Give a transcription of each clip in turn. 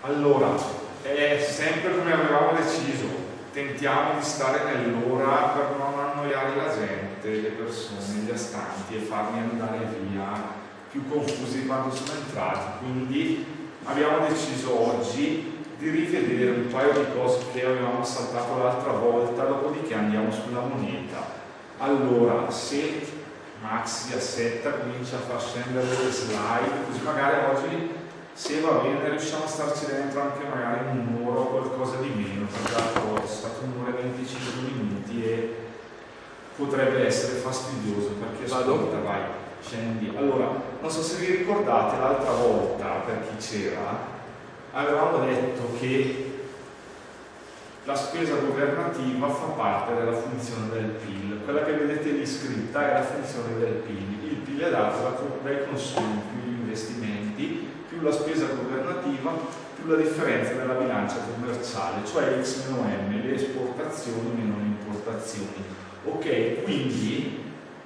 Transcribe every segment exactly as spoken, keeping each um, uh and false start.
Allora, è sempre come avevamo deciso, tentiamo di stare nell'ora per non annoiare la gente, le persone, gli astanti, e farli andare via più confusi di quando sono entrati. Quindi abbiamo deciso oggi di rivedere un paio di cose che avevamo saltato l'altra volta, dopodiché andiamo sulla moneta. Allora, se Max si assetta, comincia a far scendere le slide, così magari oggi, se va bene, riusciamo a starci dentro anche magari un'ora o qualcosa di meno, perché è stato un'ora e venticinque minuti e potrebbe essere fastidioso perché ascolta, vai, scendi. Allora, non so se vi ricordate l'altra volta, per chi c'era, avevamo detto che la spesa governativa fa parte della funzione del P I L. Quella che vedete lì scritta è la funzione del P I L. Il P I L è dato dai consumi più gli investimenti, più la spesa governativa, più la differenza nella bilancia commerciale, cioè X meno M, le esportazioni meno le importazioni. Ok, quindi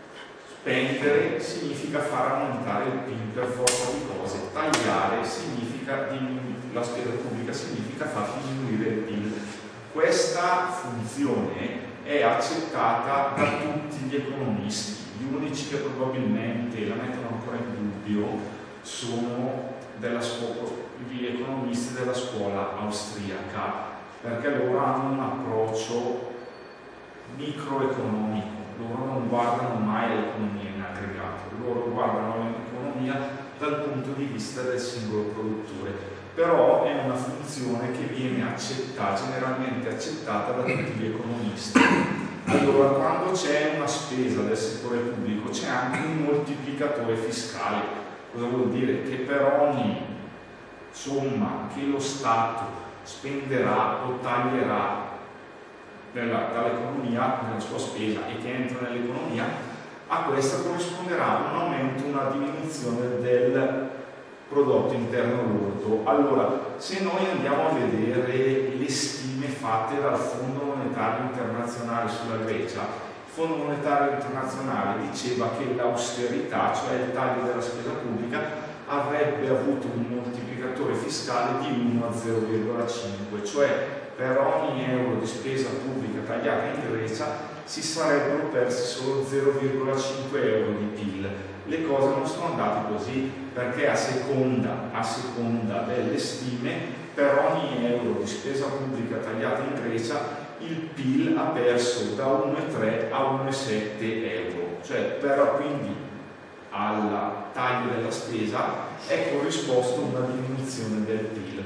spendere significa far aumentare il P I L per forza di cose, tagliare significa diminuire, la spesa pubblica significa far diminuire il P I L. Questa funzione è accettata da tutti gli economisti, gli unici che probabilmente la mettono ancora in dubbio sono della scuola, gli economisti della scuola austriaca, perché loro hanno un approccio microeconomico, loro non guardano mai l'economia in aggregato, loro guardano l'economia dal punto di vista del singolo produttore. Però è una funzione che viene accettata, generalmente accettata da tutti gli economisti. Allora, quando c'è una spesa del settore pubblico c'è anche un moltiplicatore fiscale. Cosa vuol dire? Che per ogni somma che lo Stato spenderà o taglierà dall'economia, nella sua spesa, e che entra nell'economia, a questa corrisponderà un aumento, una diminuzione del prodotto interno lordo. Allora, se noi andiamo a vedere le stime fatte dal Fondo Monetario Internazionale sulla Grecia, il Fondo Monetario Internazionale diceva che l'austerità, cioè il taglio della spesa pubblica, avrebbe avuto un moltiplicatore fiscale di uno a zero virgola cinque, cioè per ogni euro di spesa pubblica tagliata in Grecia si sarebbero persi solo zero virgola cinque euro di P I L. Le cose non sono andate così, perché a seconda, a seconda delle stime, per ogni euro di spesa pubblica tagliata in Grecia, il P I L ha perso da uno virgola tre a uno virgola sette euro. Cioè, però, quindi al taglio della spesa è corrisposto una diminuzione del P I L.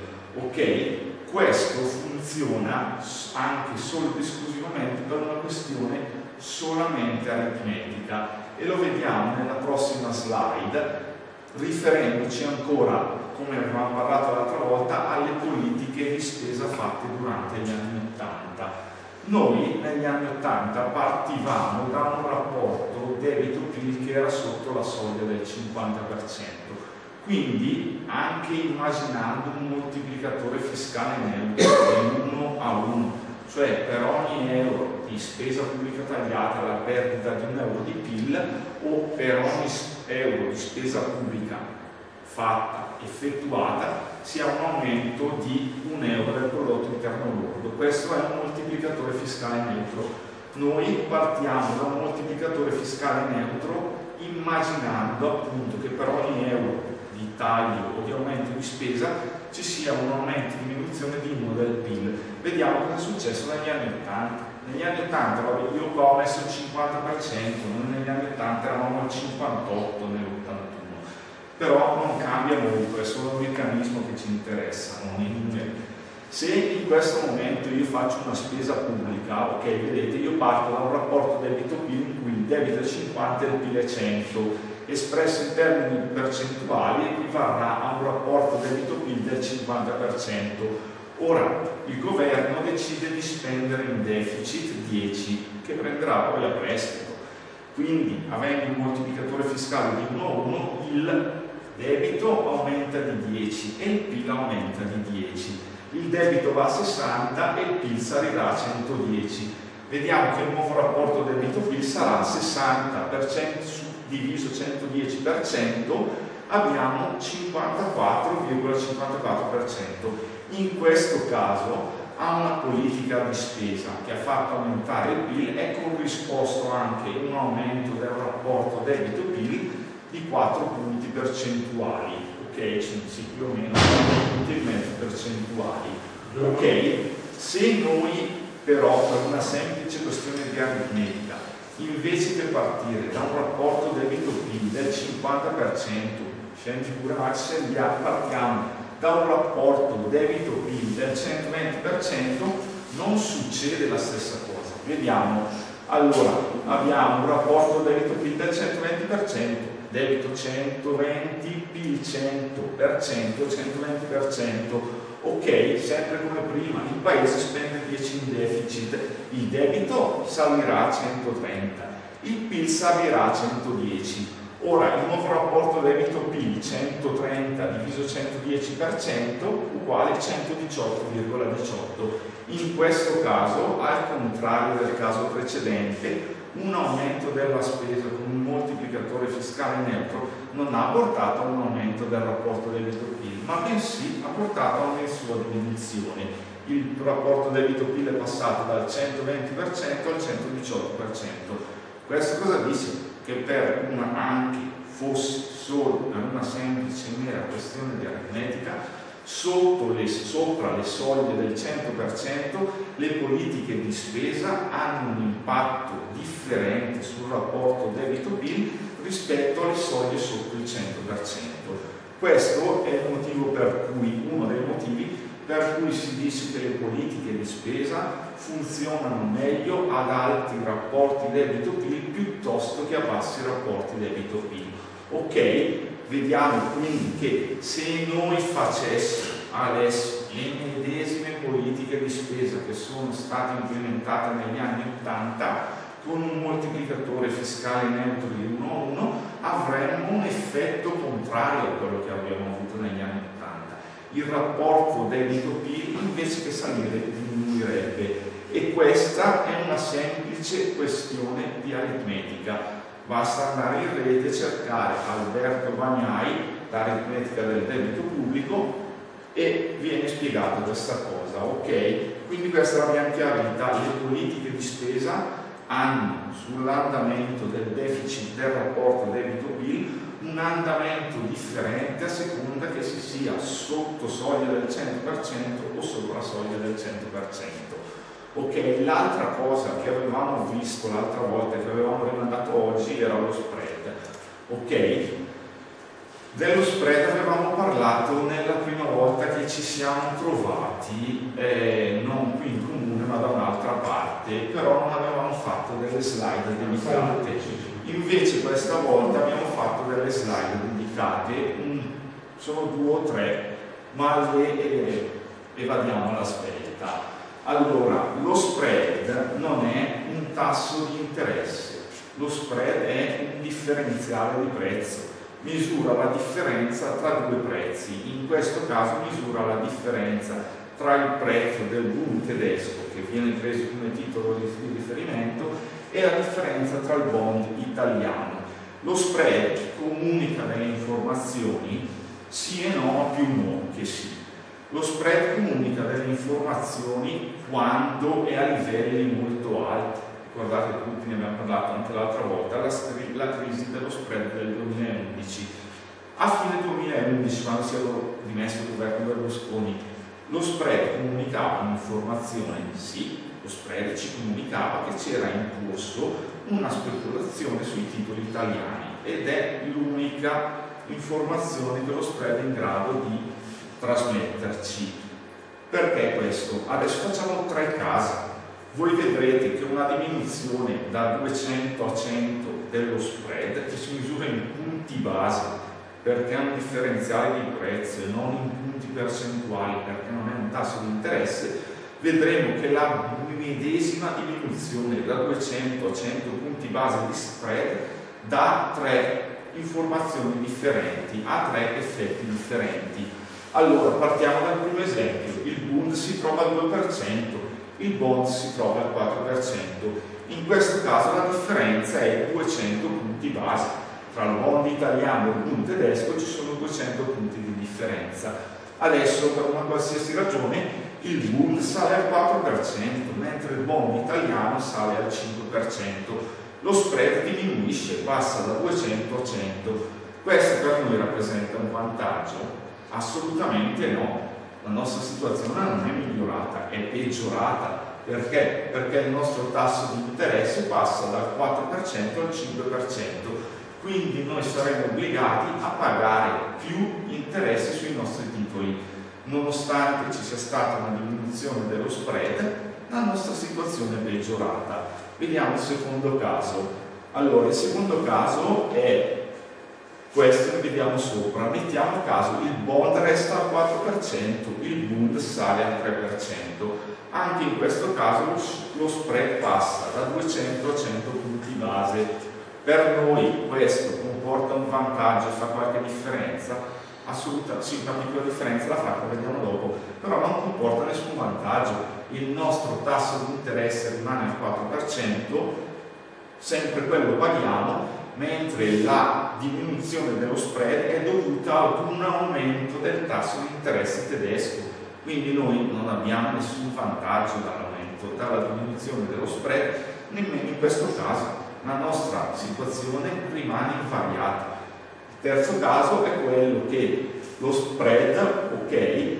Ok, questo funziona anche solo ed esclusivamente per una questione solamente aritmetica, e lo vediamo nella prossima slide, riferendoci ancora, come avevamo parlato l'altra volta, alle politiche di spesa fatte durante gli anni ottanta. Noi negli anni ottanta partivamo da un rapporto debito-P I L che era sotto la soglia del cinquanta per cento, quindi anche immaginando un moltiplicatore fiscale neutro di uno a uno, cioè per ogni euro di spesa pubblica tagliata la perdita di un euro di P I L, o per ogni euro di spesa pubblica fatta, effettuata, sia un aumento di un euro del prodotto interno lordo. Questo è un moltiplicatore fiscale neutro. Noi partiamo da un moltiplicatore fiscale neutro immaginando appunto che per ogni euro di taglio o di aumento di spesa ci sia un aumento di diminuzione di uno del P I L. Vediamo cosa è successo negli anni ottanta. Negli anni ottanta, vabbè, io qua ho messo il cinquanta per cento, noi negli anni ottanta eravamo al cinquantotto per cento, nell'ottantuno. Però non cambia molto, è solo un meccanismo che ci interessa, non i numeri. Se in questo momento io faccio una spesa pubblica, ok, vedete, io parto da un rapporto debito-P I L in cui il debito è cinquanta e il P I L è cento, espresso in termini percentuali equivarrà a un rapporto debito-P I L del cinquanta per cento. Ora il governo decide di spendere in deficit dieci, che prenderà poi a prestito. Quindi, avendo un moltiplicatore fiscale di uno a uno, il debito aumenta di dieci e il P I L aumenta di dieci. Il debito va a sessanta e il P I L salirà a centodieci. Vediamo che il nuovo rapporto debito-P I L sarà sessanta per cento diviso centodieci per cento, abbiamo cinquantaquattro virgola cinquantaquattro per cento. In questo caso ha una politica di spesa che ha fatto aumentare il P I L e corrisposto anche un aumento del rapporto debito-P I L di quattro punti percentuali, ok? Sì, più o meno quattro punti e mezzo percentuali, ok? Se noi però, per una semplice questione di aritmetica, invece che partire da un rapporto debito-P I L del cinquanta per cento, scendi pure Max, partiamo da un rapporto debito-P I L del centoventi per cento, non succede la stessa cosa. Vediamo, allora abbiamo un rapporto debito-P I L del centoventi per cento, debito centoventi, P I L cento per cento, centoventi per cento, ok, sempre come prima, il paese spende dieci in deficit, il debito salirà a centotrenta, il P I L salirà a centodieci. Ora il nuovo rapporto debito-P I L centotrenta diviso centodieci per cento uguale centodiciotto virgola diciotto. In questo caso, al contrario del caso precedente, un aumento della spesa con un moltiplicatore fiscale neutro non ha portato a un aumento del rapporto debito-P I L, ma bensì ha portato a una sua diminuzione. Il rapporto debito-P I L è passato dal centoventi per cento al centodiciotto per cento. Questo cosa dice? Che per una, anche fosse solo per una semplice mera questione di aritmetica, sotto le, sopra le soglie del cento per cento le politiche di spesa hanno un impatto differente sul rapporto debito-P I L rispetto alle soglie sotto il cento per cento. Questo è il motivo per cui, uno dei motivi per cui si dice che le politiche di spesa funzionano meglio ad alti rapporti debito-P I L piuttosto che a bassi rapporti debito-P I L. Ok? Vediamo quindi che se noi facessimo adesso le medesime politiche di spesa che sono state implementate negli anni ottanta con un moltiplicatore fiscale neutro di uno a uno, avremmo un effetto contrario a quello che abbiamo avuto negli anni ottanta. Il rapporto debito-P I L invece che salire diminuirebbe, e questa è una semplice questione di aritmetica. Basta andare in rete e cercare Alberto Bagnai, l'aritmetica del debito pubblico, e viene spiegata questa cosa, ok? Quindi questa l'abbiamo chiarita. Le politiche di spesa hanno sull'andamento del deficit del rapporto debito-P I L un andamento differente a seconda che si sia sotto soglia del cento per cento o sopra soglia del cento per cento. Ok, l'altra cosa che avevamo visto l'altra volta, che avevamo rimandato oggi, era lo spread. Ok, dello spread avevamo parlato nella prima volta che ci siamo trovati, eh, non qui in comune ma da un'altra parte, però non avevamo fatto delle slide dedicate. Invece questa volta abbiamo fatto delle slide dedicate, mm, sono due o tre, ma le eh, evadiamo l'aspetta. Allora, lo spread non è un tasso di interesse, lo spread è un differenziale di prezzo, misura la differenza tra due prezzi, in questo caso misura la differenza tra il prezzo del Bund tedesco, che viene preso come titolo di riferimento, e la differenza tra il bond italiano. Lo spread comunica delle informazioni sì e no, ma più no che sì. Lo spread comunica delle informazioni quando è a livelli molto alti. Ricordate, tutti ne abbiamo parlato anche l'altra volta, la, la crisi dello spread del duemilaundici. A fine duemilaundici, quando si è dimesso il governo Berlusconi, lo spread comunicava un'informazione, sì, lo spread ci comunicava che c'era in corso una speculazione sui titoli italiani, ed è l'unica informazione che lo spread è in grado di trasmetterci. Perché questo? Adesso facciamo tre casi. Voi vedrete che una diminuzione da duecento a cento dello spread, che si misura in punti base perché è un differenziale di prezzo e non in punti percentuali perché non è un tasso di interesse, vedremo che la medesima diminuzione da duecento a cento punti base di spread dà tre informazioni differenti, ha tre effetti differenti. Allora, partiamo dal primo esempio. Il Bund si trova al due per cento, il Bond si trova al quattro per cento. In questo caso la differenza è duecento punti base. Tra il Bond italiano e il Bund tedesco ci sono duecento punti di differenza. Adesso per una qualsiasi ragione il Bund sale al quattro per cento, mentre il Bond italiano sale al cinque per cento. Lo spread diminuisce, passa da duecento a cento. Questo per noi rappresenta un vantaggio? Assolutamente no. La nostra situazione non è migliorata, è peggiorata. Perché? Perché il nostro tasso di interesse passa dal quattro per cento al cinque per cento. Quindi noi saremo obbligati a pagare più interessi sui nostri titoli. Nonostante ci sia stata una diminuzione dello spread, la nostra situazione è peggiorata. Vediamo il secondo caso. Allora, il secondo caso è questo che vediamo sopra. Mettiamo caso il Bond resta al quattro per cento, il Bund sale al tre per cento. Anche in questo caso lo spread passa da duecento a cento punti base. Per noi questo comporta un vantaggio, fa qualche differenza? Assolutamente sì, una piccola differenza la fa, la vediamo dopo, però non comporta nessun vantaggio. Il nostro tasso di interesse rimane al quattro per cento, sempre quello paghiamo, mentre la diminuzione dello spread è dovuta ad un aumento del tasso di interesse tedesco. Quindi noi non abbiamo nessun vantaggio dall'aumento, dalla diminuzione dello spread, nemmeno in questo caso. La nostra situazione rimane invariata. Il terzo caso è quello che lo spread, ok,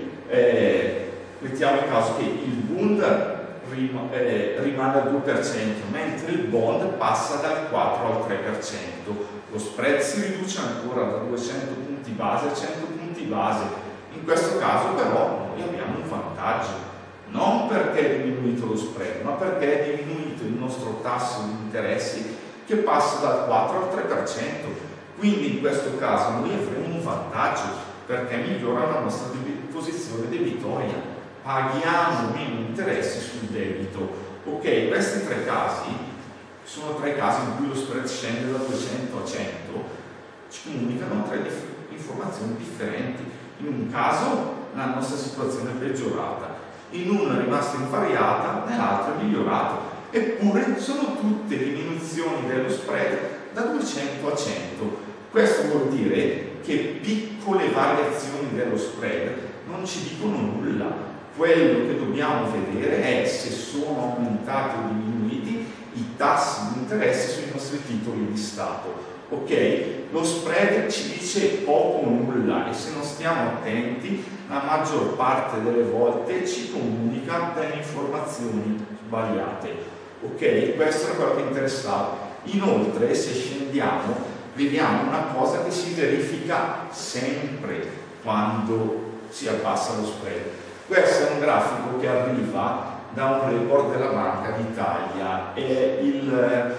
eh, mettiamo in caso che il Bund rim eh, rimane al due per cento, mentre il Bond passa dal quattro al tre per cento. Lo spread si riduce ancora da duecento punti base a cento punti base. In questo caso però noi abbiamo un vantaggio. Non perché è diminuito lo spread, ma perché è diminuito il nostro tasso di interessi che passa dal quattro al tre per cento. Quindi in questo caso noi avremo un vantaggio perché migliora la nostra posizione debitoria. Paghiamo meno interessi sul debito. Ok, questi tre casi sono tre casi in cui lo spread scende da duecento a cento, ci comunicano tre dif informazioni differenti. In un caso la nostra situazione è peggiorata, in uno è rimasta invariata, nell'altro è migliorata. Eppure sono tutte diminuzioni dello spread da duecento a cento. Questo vuol dire che piccole variazioni dello spread non ci dicono nulla. Quello che dobbiamo vedere è se sono aumentati o diminuiti i tassi di interesse sui nostri titoli di Stato. Ok? Lo spread ci dice poco o nulla e se non stiamo attenti la maggior parte delle volte ci comunica delle informazioni sbagliate. Ok? Questo è quello che interessava. Inoltre, se scendiamo, vediamo una cosa che si verifica sempre quando si abbassa lo spread. Questo è un grafico che arriva da un report della Banca d'Italia, è il,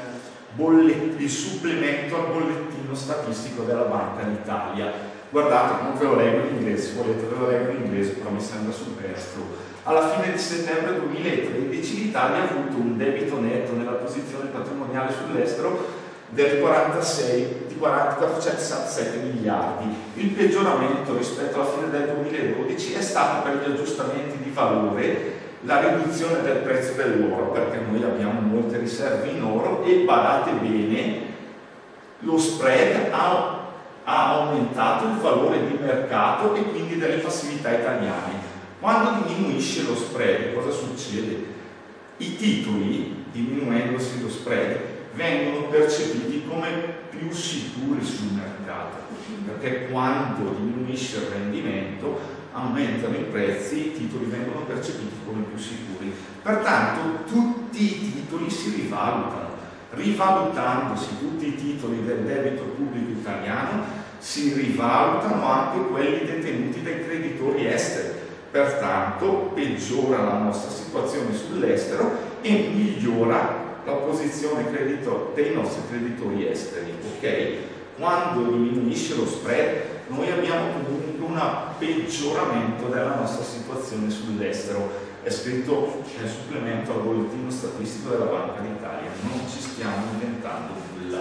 il supplemento al bollettino statistico della Banca d'Italia. Guardate, non ve lo leggo in inglese, se volete ve lo leggo in inglese, però mi sembra superfluo. Alla fine di settembre duemilatredici l'Italia ha avuto un debito netto nella posizione patrimoniale sull'estero del quarantasei, di quattrocentosessantasette miliardi. Il peggioramento rispetto alla fine del duemiladodici è stato per gli aggiustamenti di valore la riduzione del prezzo dell'oro, perché noi abbiamo molte riserve in oro e badate bene, lo spread ha, ha aumentato il valore di mercato e quindi delle passività italiane. Quando diminuisce lo spread, cosa succede? I titoli, diminuendosi lo spread, vengono percepiti come più sicuri sul mercato, perché quando diminuisce il rendimento aumentano i prezzi, i titoli vengono percepiti come più sicuri. Pertanto tutti i titoli si rivalutano. Rivalutandosi tutti i titoli del debito pubblico italiano, si rivalutano anche quelli detenuti dai creditori esteri. Pertanto peggiora la nostra situazione sull'estero e migliora la posizione credito dei nostri creditori esteri. Ok? Quando diminuisce lo spread, noi abbiamo comunque un peggioramento della nostra situazione sull'estero. È scritto nel supplemento al bollettino statistico della Banca d'Italia, non ci stiamo inventando nulla.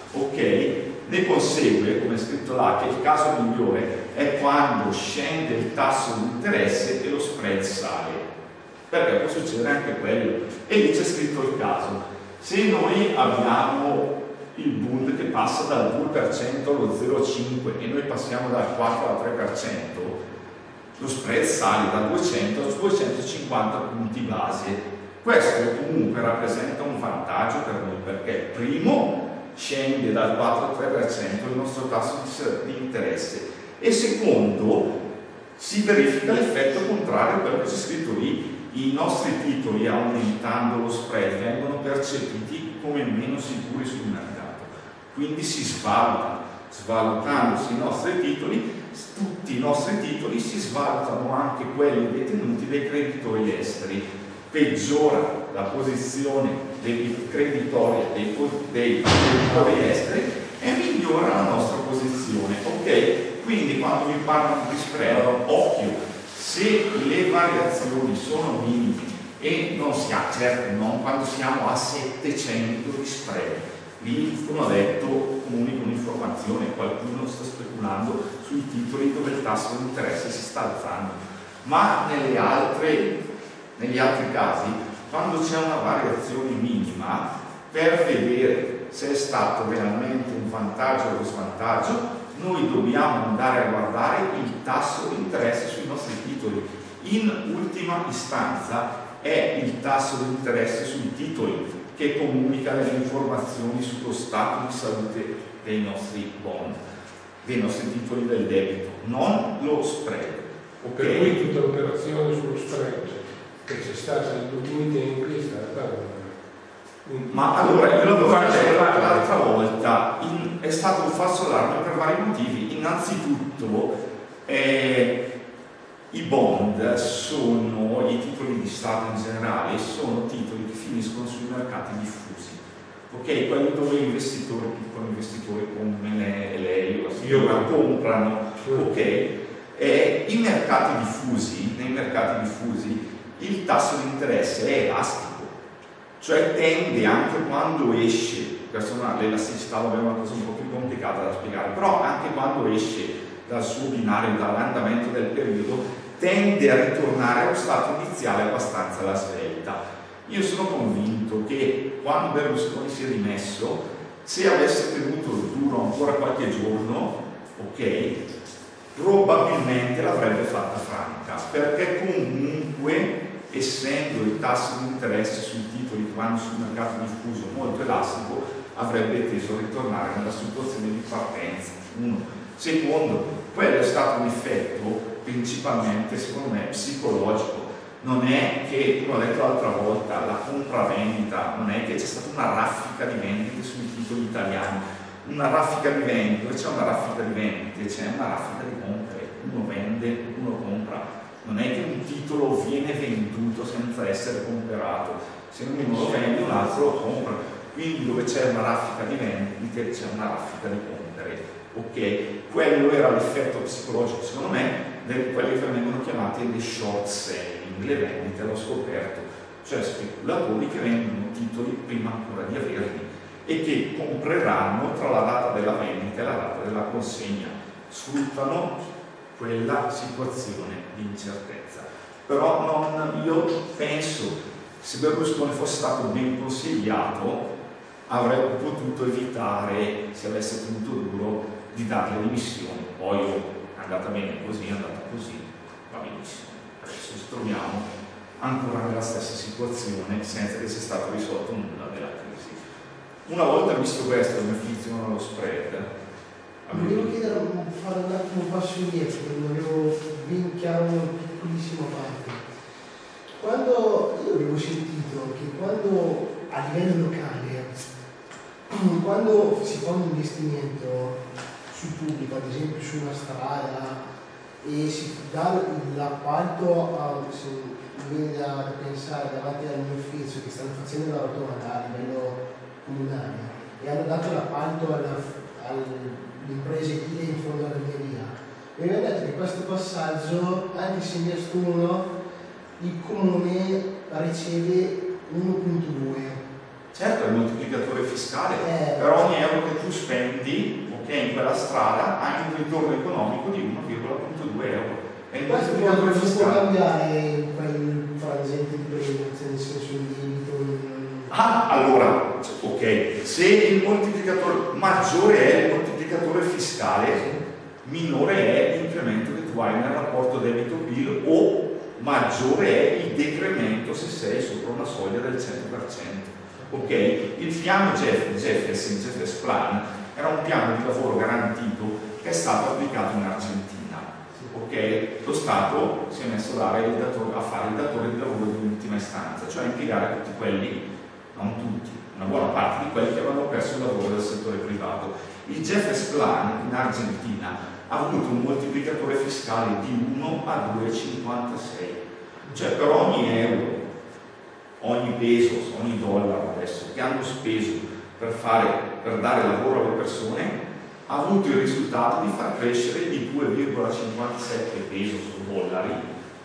Ok? Ne consegue, come è scritto là, che il caso migliore è quando scende il tasso di interesse e lo spread sale, perché può succedere anche quello. E lì c'è scritto il caso. Se noi abbiamo il Bund che passa dal due per cento allo zero virgola cinque e noi passiamo dal quattro al tre per cento, lo spread sale da duecento a duecentocinquanta punti base. Questo comunque rappresenta un vantaggio per noi, perché primo scende dal quattro virgola tre per cento il nostro tasso di interesse e secondo si verifica l'effetto contrario a quello che c'è scritto lì. I nostri titoli, aumentando lo spread, vengono percepiti come meno sicuri sul mercato, quindi si svalutano. Svalutandosi i nostri titoli, tutti i nostri titoli si svalutano, anche quelli detenuti dai creditori esteri. Peggiora la posizione dei creditori dei, dei creditori esteri e migliora la nostra posizione. Ok? Quindi quando vi parlano di spread, occhio, se le variazioni sono minime e non siamo, certo non quando siamo a settecento di spread, lì, come ho detto, comunico un'informazione, qualcuno sta speculando sui titoli dove il tasso di interesse si sta alzando, ma nelle altre, negli altri casi, quando c'è una variazione minima, per vedere se è stato realmente un vantaggio o uno svantaggio, noi dobbiamo andare a guardare il tasso di interesse sui nostri titoli. In ultima istanza è il tasso di interesse sui titoli che comunica le informazioni sullo stato di salute dei nostri bond, dei nostri titoli del debito, non lo spread. Okay? Per cui tutta l'operazione sullo spread che c'è stata negli ultimi tempi è stata un... Ma allora io l'avevo detto l'altra volta, in, è stato un falso allarme per vari motivi. Innanzitutto eh, i bond sono, i titoli di Stato in generale, sono titoli che finiscono sui mercati diffusi, ok? Quelli dove gli investitori, piccoli investitori come lei o la signora comprano, ok? Eh, I mercati diffusi, nei mercati diffusi il tasso di interesse è elastico, cioè tende anche quando esce, questa l'elasticità è una cosa un po' più complicata da spiegare, però anche quando esce dal suo binario, dall'andamento del periodo, tende a ritornare a uno stato iniziale abbastanza alla svelta. Io sono convinto che quando Berlusconi si è dimesso, se avesse tenuto duro ancora qualche giorno, ok, probabilmente l'avrebbe fatta franca, perché comunque, essendo il tasso di interesse sui titoli che vanno sul mercato diffuso molto elastico, avrebbe teso a ritornare nella situazione di partenza. Uno. Secondo, quello è stato un effetto principalmente, secondo me, psicologico. Non è che, come ho detto l'altra volta, la compravendita, non è che c'è stata una raffica di vendite sui titoli italiani. Una raffica di vendite, dove c'è una raffica di vendite, c'è una raffica di compre. Uno vende, uno compra. Non è che un titolo viene venduto senza essere comprato, se uno lo vende un altro lo compra, quindi dove c'è una raffica di vendite c'è una raffica di compere, ok? Quello era l'effetto psicologico, secondo me, di quelli che vengono chiamati le short selling, le vendite allo scoperto, cioè speculatori che vendono titoli prima ancora di averli e che compreranno tra la data della vendita e la data della consegna, sfruttano quella situazione di incertezza. Però non, io penso, se Berlusconi fosse stato ben consigliato, avrebbe potuto evitare, se avesse tenuto duro, di dare le dimissioni. Poi è andata bene così, è andata così, va benissimo. Adesso ci troviamo ancora nella stessa situazione senza che sia stato risolto nulla della crisi. Una volta visto questo, come funziona lo spread, volevo chiedere, fare un attimo un passo indietro, perché non avevo ben chiaro una piccolissima parte. Quando io avevo sentito che quando a livello locale, quando si fa un investimento sul pubblico, ad esempio su una strada, e si dà l'appalto a, se mi viene da pensare davanti al mio ufficio che stanno facendo la rotonda a livello comunale e hanno dato l'appalto alla, al l'impresa edile in fondo alla mia via. Mi aveva detto che questo passaggio, anche se investo uno, il comune riceve uno virgola due. Certo, è il moltiplicatore fiscale, eh, per ogni euro che tu spendi, ok, in quella strada, hai un ritorno economico di uno virgola due euro. È il questo moltiplicatore può, fiscale. può cambiare quel frangente di prima, nel senso il debito. In... Ah, allora, ok, se il moltiplicatore maggiore è il moltiplicatore fiscale, minore è l'incremento che tu tu hai nel rapporto debito-P I L, o maggiore è il decremento se sei sopra una soglia del cento per cento. Ok? Il piano Jefferson, Jefferson Plan, era un piano di lavoro garantito che è stato applicato in Argentina. Ok? Lo Stato si è messo a, dare il datore, a fare il datore di lavoro di ultima istanza, cioè impiegare tutti quelli, non tutti, una buona parte di quelli che avevano perso il lavoro del settore privato. Il Jefferson Plan in Argentina ha avuto un moltiplicatore fiscale di uno a due virgola cinquantasei, cioè per ogni euro, ogni peso, ogni dollaro adesso che hanno speso per, fare, per dare lavoro alle persone, ha avuto il risultato di far crescere di due virgola cinquantasette pesos o dollari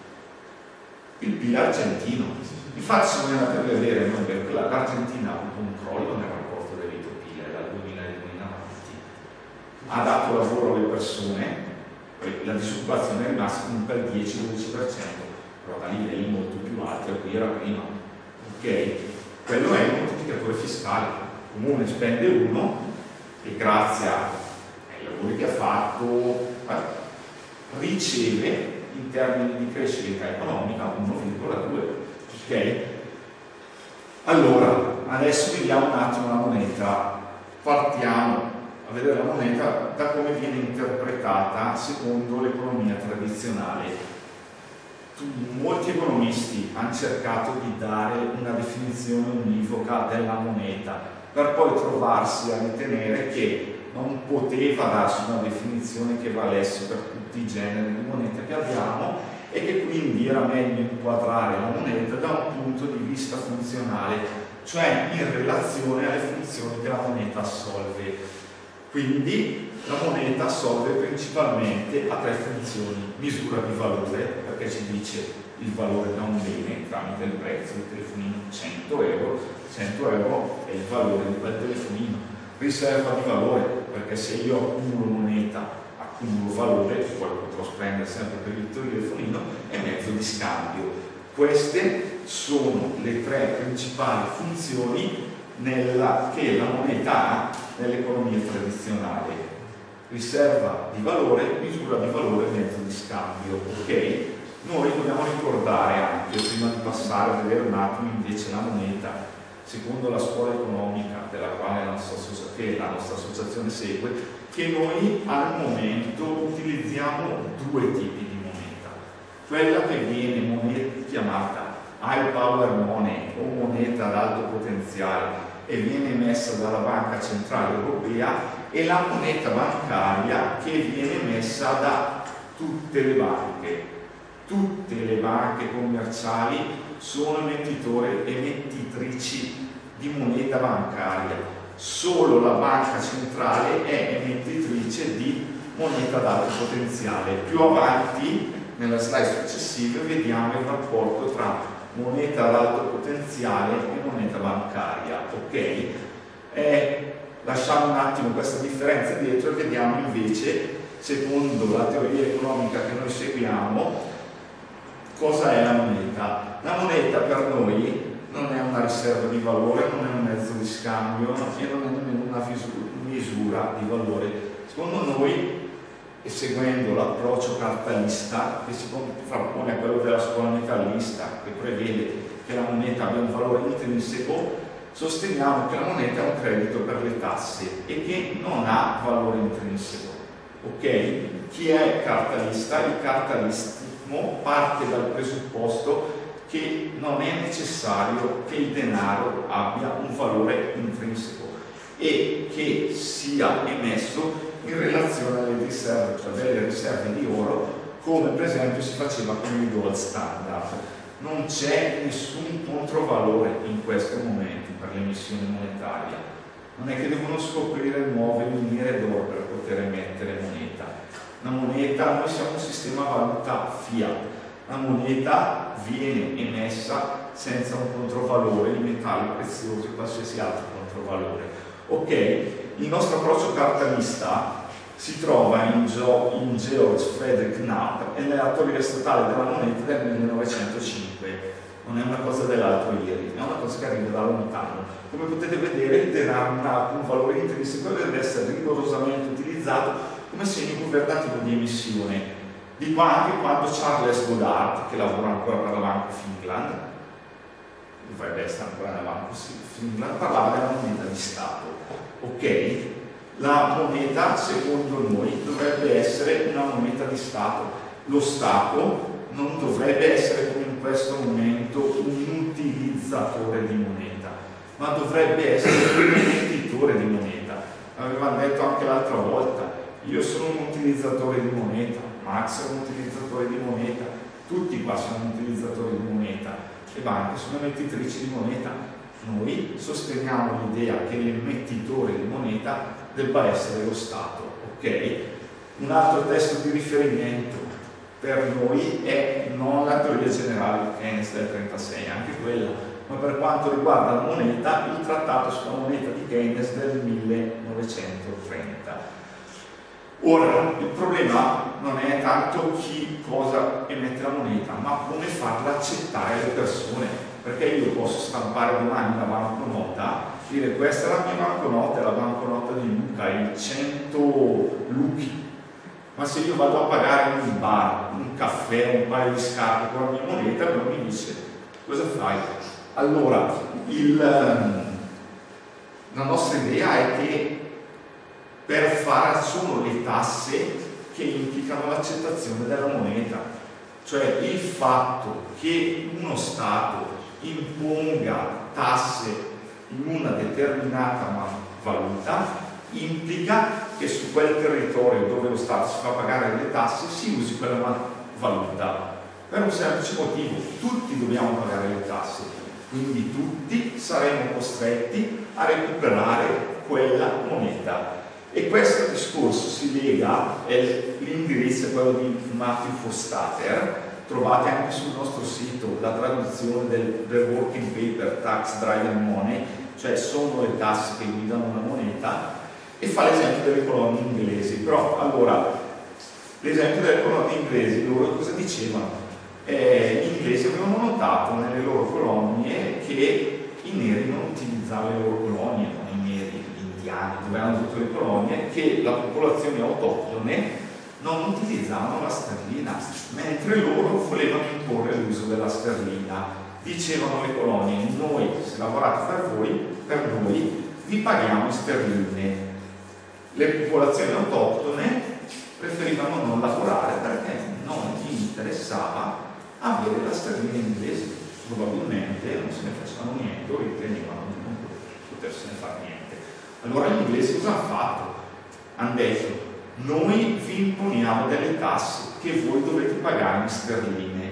il P I L argentino. Infatti, se voi andate a vedere, l'Argentina ha avuto un crollo nel rapporto debito-P I L dal duemiladue in avanti, ha dato lavoro alle persone, la disoccupazione è rimasta comunque al dieci dodici per cento, però da livelli molto più alti a cui era prima. Ok? Quello è il moltiplicatore fiscale. Il comune spende uno e grazie ai lavori che ha fatto riceve in termini di crescita economica uno virgola due. Ok? Allora, adesso vediamo un attimo la moneta. Partiamo a vedere la moneta da come viene interpretata secondo l'economia tradizionale. Molti economisti hanno cercato di dare una definizione univoca della moneta, per poi trovarsi a ritenere che non poteva darsi una definizione che valesse per tutti i generi di moneta che abbiamo, e che quindi era meglio inquadrare la moneta da un punto di vista funzionale, cioè in relazione alle funzioni che la moneta assolve. Quindi la moneta assolve principalmente a tre funzioni: misura di valore, perché ci dice il valore da un bene tramite il prezzo del telefonino, cento euro, cento euro è il valore di quel telefonino; riserva di valore, perché se io accumulo moneta accumulo valore, poi potrò spendere sempre per il telefonino; e mezzo di scambio. Queste sono le tre principali funzioni nella, che la moneta ha nell'economia tradizionale: riserva di valore, misura di valore e mezzo di scambio. Ok? Noi dobbiamo ricordare anche, prima di passare a vedere un attimo invece la moneta, secondo la scuola economica della quale la nostra, che la nostra associazione segue, che noi al momento utilizziamo due tipi di moneta: quella che viene moneta chiamata high power money o moneta ad alto potenziale e viene emessa dalla Banca Centrale Europea, e la moneta bancaria che viene emessa da tutte le banche. Tutte le banche commerciali sono emettitori, emettitrici di moneta bancaria. Solo la Banca Centrale è emettitrice di moneta ad alto potenziale. Più avanti, nella slide successiva, vediamo il rapporto tra moneta ad alto potenziale e moneta bancaria. Ok? Eh, lasciamo un attimo questa differenza dietro e vediamo invece, secondo la teoria economica che noi seguiamo, cosa è la moneta. La moneta per noi non è una riserva di valore, non è un mezzo di scambio e non è nemmeno una misura di valore. Secondo noi, e seguendo l'approccio cartalista che si contrappone a quello della scuola metalista, che prevede che la moneta abbia un valore intrinseco, sosteniamo che la moneta è un credito per le tasse e che non ha valore intrinseco. Ok? Chi è cartalista? Il cartalismo parte dal presupposto che non è necessario che il denaro abbia un valore intrinseco e che sia emesso in relazione alle riserve, cioè delle riserve di oro, come per esempio si faceva con il gold standard. Non c'è nessun controvalore in questo momento per l'emissione monetaria. Non è che devono scoprire nuove miniere d'oro per poter emettere moneta. La moneta, noi siamo un sistema valuta fiat. La moneta viene emessa senza un controvalore di metalli preziosi o qualsiasi altro controvalore. Ok, il nostro approccio cartalista si trova in, Geo, in George Frederick Knapp e nella teoria statale della moneta del millenovecentocinque. Non è una cosa dell'altro ieri, è una cosa che arriva da lontano. Come potete vedere, il denaro non ha un valore intrinseco e deve essere rigorosamente utilizzato come segno governativo di emissione. Dico anche quando Charles Goddard, che lavora ancora per la Banco Finland, dovrebbe essere ancora nella Banco Finland, parlava della moneta di Stato. Ok? La moneta, secondo noi, dovrebbe essere una moneta di Stato. Lo Stato non dovrebbe essere, come in questo momento, un utilizzatore di moneta, ma dovrebbe essere un emettitore di moneta. Avevamo detto anche l'altra volta, io sono un utilizzatore di moneta, Max è un utilizzatore di moneta, tutti qua sono utilizzatori di moneta, le banche sono emettitrici di moneta. Noi sosteniamo l'idea che l'emettitore di moneta debba essere lo Stato. Ok? Un altro testo di riferimento per noi è non la teoria generale di Keynes del trentasei, anche quella, ma per quanto riguarda la moneta, il trattato sulla moneta di Keynes del millenovecentotrenta. Ora, il problema non è tanto chi cosa emette la moneta, ma come farla accettare alle persone, perché io posso stampare domani una banconota, dire questa è la mia banconota, è la banconota di Luca, il cento luchi, ma se io vado a pagare in un bar, un caffè, un paio di scarpe con la mia moneta, allora mi dice cosa fai? Allora, il, la nostra idea è che per fare sono le tasse che implicano l'accettazione della moneta, cioè il fatto che uno Stato imponga tasse in una determinata valuta implica che su quel territorio dove lo Stato si fa pagare le tasse si usi quella valuta per un semplice motivo: tutti dobbiamo pagare le tasse, quindi tutti saremo costretti a recuperare quella moneta. E questo discorso si lega, l'indirizzo è quello di Matthew Fostater, trovate anche sul nostro sito la traduzione del, del working paper Tax Driven Money, cioè sono le tasse che guidano una moneta, e fa l'esempio delle colonie inglesi. Però allora, l'esempio delle colonie inglesi, loro cosa dicevano? Eh, gli inglesi avevano notato nelle loro colonie che i neri non utilizzavano le loro colonie, non i neri, gli indiani, dove erano tutte le colonie, che la popolazione autoctone non utilizzavano la sterlina, mentre loro volevano imporre l'uso della sterlina. Dicevano le colonie: noi, se lavorate per voi, per noi vi paghiamo in sterline. Le popolazioni autoctone preferivano non lavorare perché non gli interessava avere la sterlina inglese, probabilmente non se ne facevano niente o ritenevano di non potersene fare niente. Allora gli inglesi cosa hanno fatto? Hanno detto: noi vi imponiamo delle tasse che voi dovete pagare in sterline.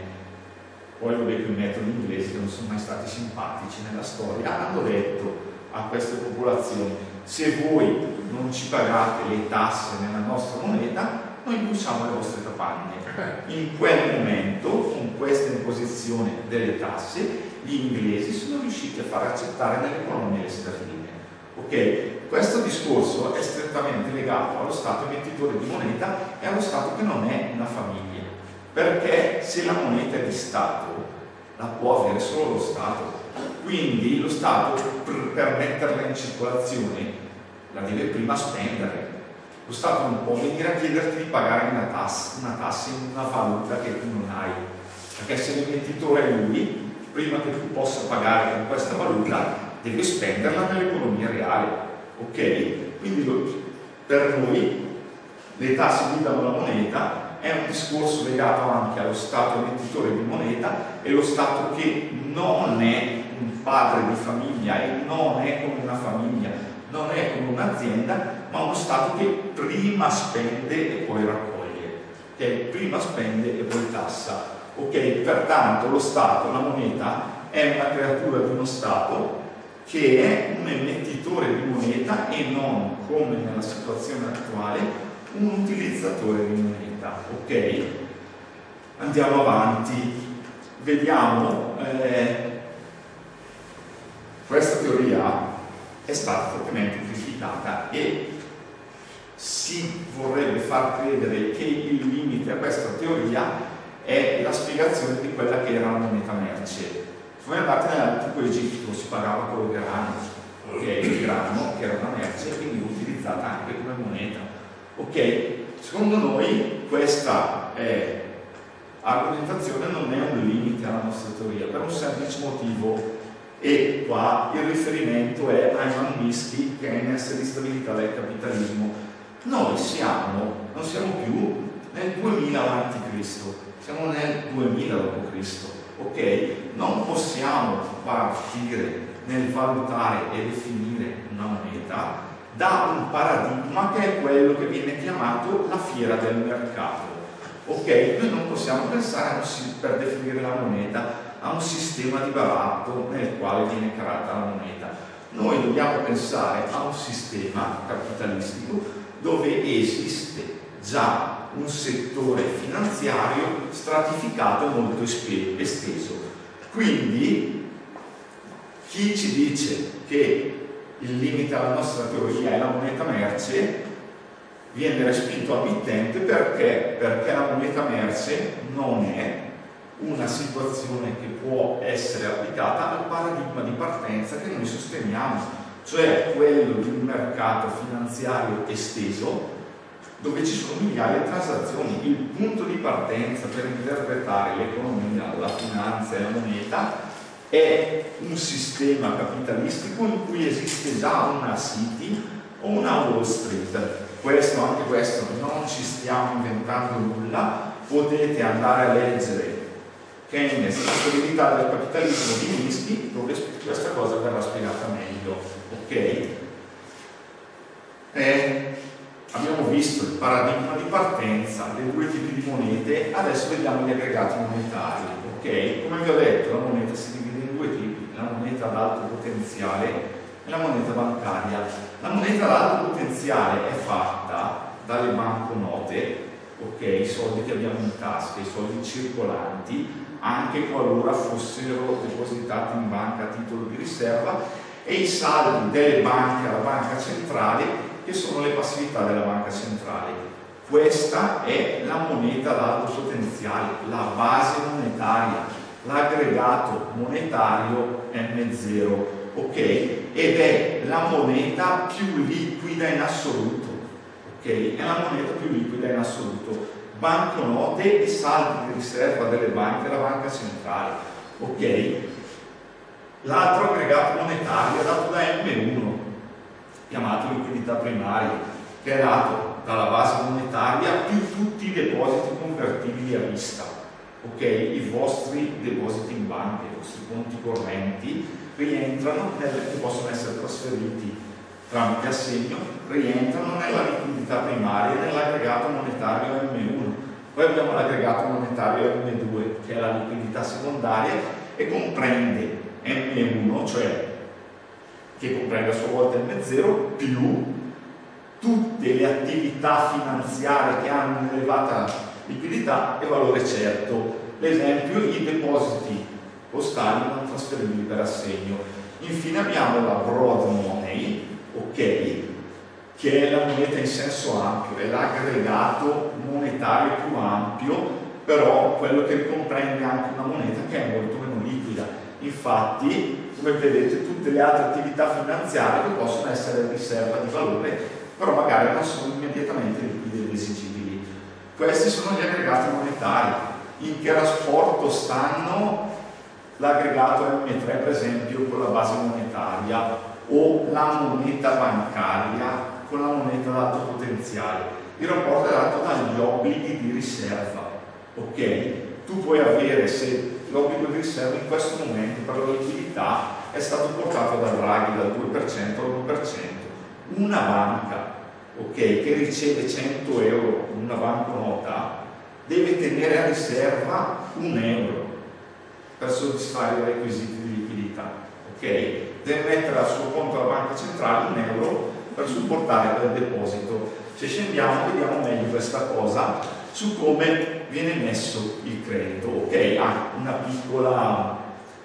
Poi vabbè, che i metodi inglesi, che non sono mai stati simpatici nella storia, hanno detto a queste popolazioni: se voi non ci pagate le tasse nella nostra moneta, noi bussiamo le vostre capanne. In quel momento, con questa imposizione delle tasse, gli inglesi sono riusciti a far accettare nelle colonie le sterline. Ok? Questo discorso è strettamente legato allo Stato emettitore di moneta e allo Stato che non è una famiglia, perché se la moneta è di Stato la può avere solo lo Stato, quindi lo Stato per metterla in circolazione la deve prima spendere. Lo Stato non può venire a chiederti di pagare una tassa, una tassa in una valuta che tu non hai, perché se l'emettitore è lui, prima che tu possa pagare con questa valuta deve spenderla nell'economia reale. Ok? Quindi per noi le tasse guidano la moneta, è un discorso legato anche allo Stato emettitore di moneta e lo Stato che non è un padre di famiglia e non è come una famiglia, non è come un'azienda, ma uno Stato che prima spende e poi raccoglie, che prima spende e poi tassa. Ok? Pertanto lo Stato, la moneta, è una creatura di uno Stato che è un emettitore di moneta e non, come nella situazione attuale, un utilizzatore di moneta. Ok? Andiamo avanti, vediamo eh, questa teoria è stata fortemente criticata e si vorrebbe far credere che il limite a questa teoria è la spiegazione di quella che era la moneta merce. Voi andate nell'antico Egitto, si pagava con il grano, ok? Il grano che era una merce e quindi utilizzata anche come moneta. Ok? Secondo noi questa eh, argomentazione non è un limite alla nostra teoria, per un semplice motivo, e qua il riferimento è a Ivan Minsky, Keynes e l'instabilità del capitalismo. Noi siamo, non siamo più nel duemila avanti Cristo, siamo nel duemila dopo Cristo, ok? Non possiamo partire nel valutare e definire una moneta da un paradigma che è quello che viene chiamato la fiera del mercato. Ok, noi non possiamo pensare a un, per definire la moneta a un sistema di baratto nel quale viene creata la moneta. Noi dobbiamo pensare a un sistema capitalistico dove esiste già un settore finanziario stratificato e molto esteso. Quindi chi ci dice che il limite alla nostra teoria è la moneta merce viene respinto al mittente. Perché? Perché la moneta merce non è una situazione che può essere applicata al paradigma di partenza che noi sosteniamo, cioè quello di un mercato finanziario esteso dove ci sono migliaia di transazioni. Il punto di partenza per interpretare l'economia, la finanza e la moneta è un sistema capitalistico in cui esiste già una City o una Wall Street. Questo, anche questo, non ci stiamo inventando nulla, potete andare a leggere Keynes, la solidità del capitalismo di Minsky, dove questa cosa verrà spiegata meglio. Ok? Eh, abbiamo visto il paradigma di partenza, le due tipi di monete, adesso vediamo gli aggregati monetari. Ok? Come vi ho detto, la moneta si divide in due tipi, la moneta ad alto potenziale e la moneta bancaria. La moneta ad alto potenziale è fatta dalle banconote, ok? I soldi che abbiamo in tasca, i soldi circolanti, anche qualora fossero depositati in banca a titolo di riserva, e i saldi delle banche alla banca centrale, che sono le passività della banca centrale. Questa è la moneta ad alto potenziale, la base monetaria, l'aggregato monetario M zero, ok? Ed è la moneta più liquida in assoluto, ok? È la moneta più liquida in assoluto. Banconote e saldi di riserva delle banche alla banca centrale, ok? L'altro aggregato monetario è dato da M uno, chiamato liquidità primaria, che è dato dalla base monetaria più tutti i depositi convertibili a vista, ok? I vostri depositi in banca, i vostri conti correnti rientrano, nel, che possono essere trasferiti tramite assegno, rientrano nella liquidità primaria e nell'aggregato monetario M uno. Poi abbiamo l'aggregato monetario M due, che è la liquidità secondaria e comprende M uno, cioè che comprende a sua volta M zero, più tutte le attività finanziarie che hanno un'elevata liquidità e valore certo. L'esempio, i depositi postali non trasferibili per assegno. Infine abbiamo la broad money, ok, che è la moneta in senso ampio, è l'aggregato monetario più ampio, però quello che comprende anche una moneta che è molto meno liquida. Infatti, come vedete, tutte le altre attività finanziarie che possono essere riserva di valore, però magari non sono immediatamente liquide ed esigibili. Questi sono gli aggregati monetari. In che rapporto stanno l'aggregato M tre, per esempio, con la base monetaria, o la moneta bancaria con la moneta ad alto potenziale? Il rapporto è dato dagli obblighi di riserva, ok? Tu puoi avere, se l'obbligo di riserva in questo momento per la liquidità è stato portato da Draghi dal due per cento all'uno per cento, una banca, ok, che riceve cento euro, una banconota, deve tenere a riserva un euro per soddisfare i requisiti di liquidità, ok? Deve mettere al suo conto alla banca centrale un euro per supportare quel deposito. Se scendiamo vediamo meglio questa cosa su come viene messo il credito, ok? Ah, una piccola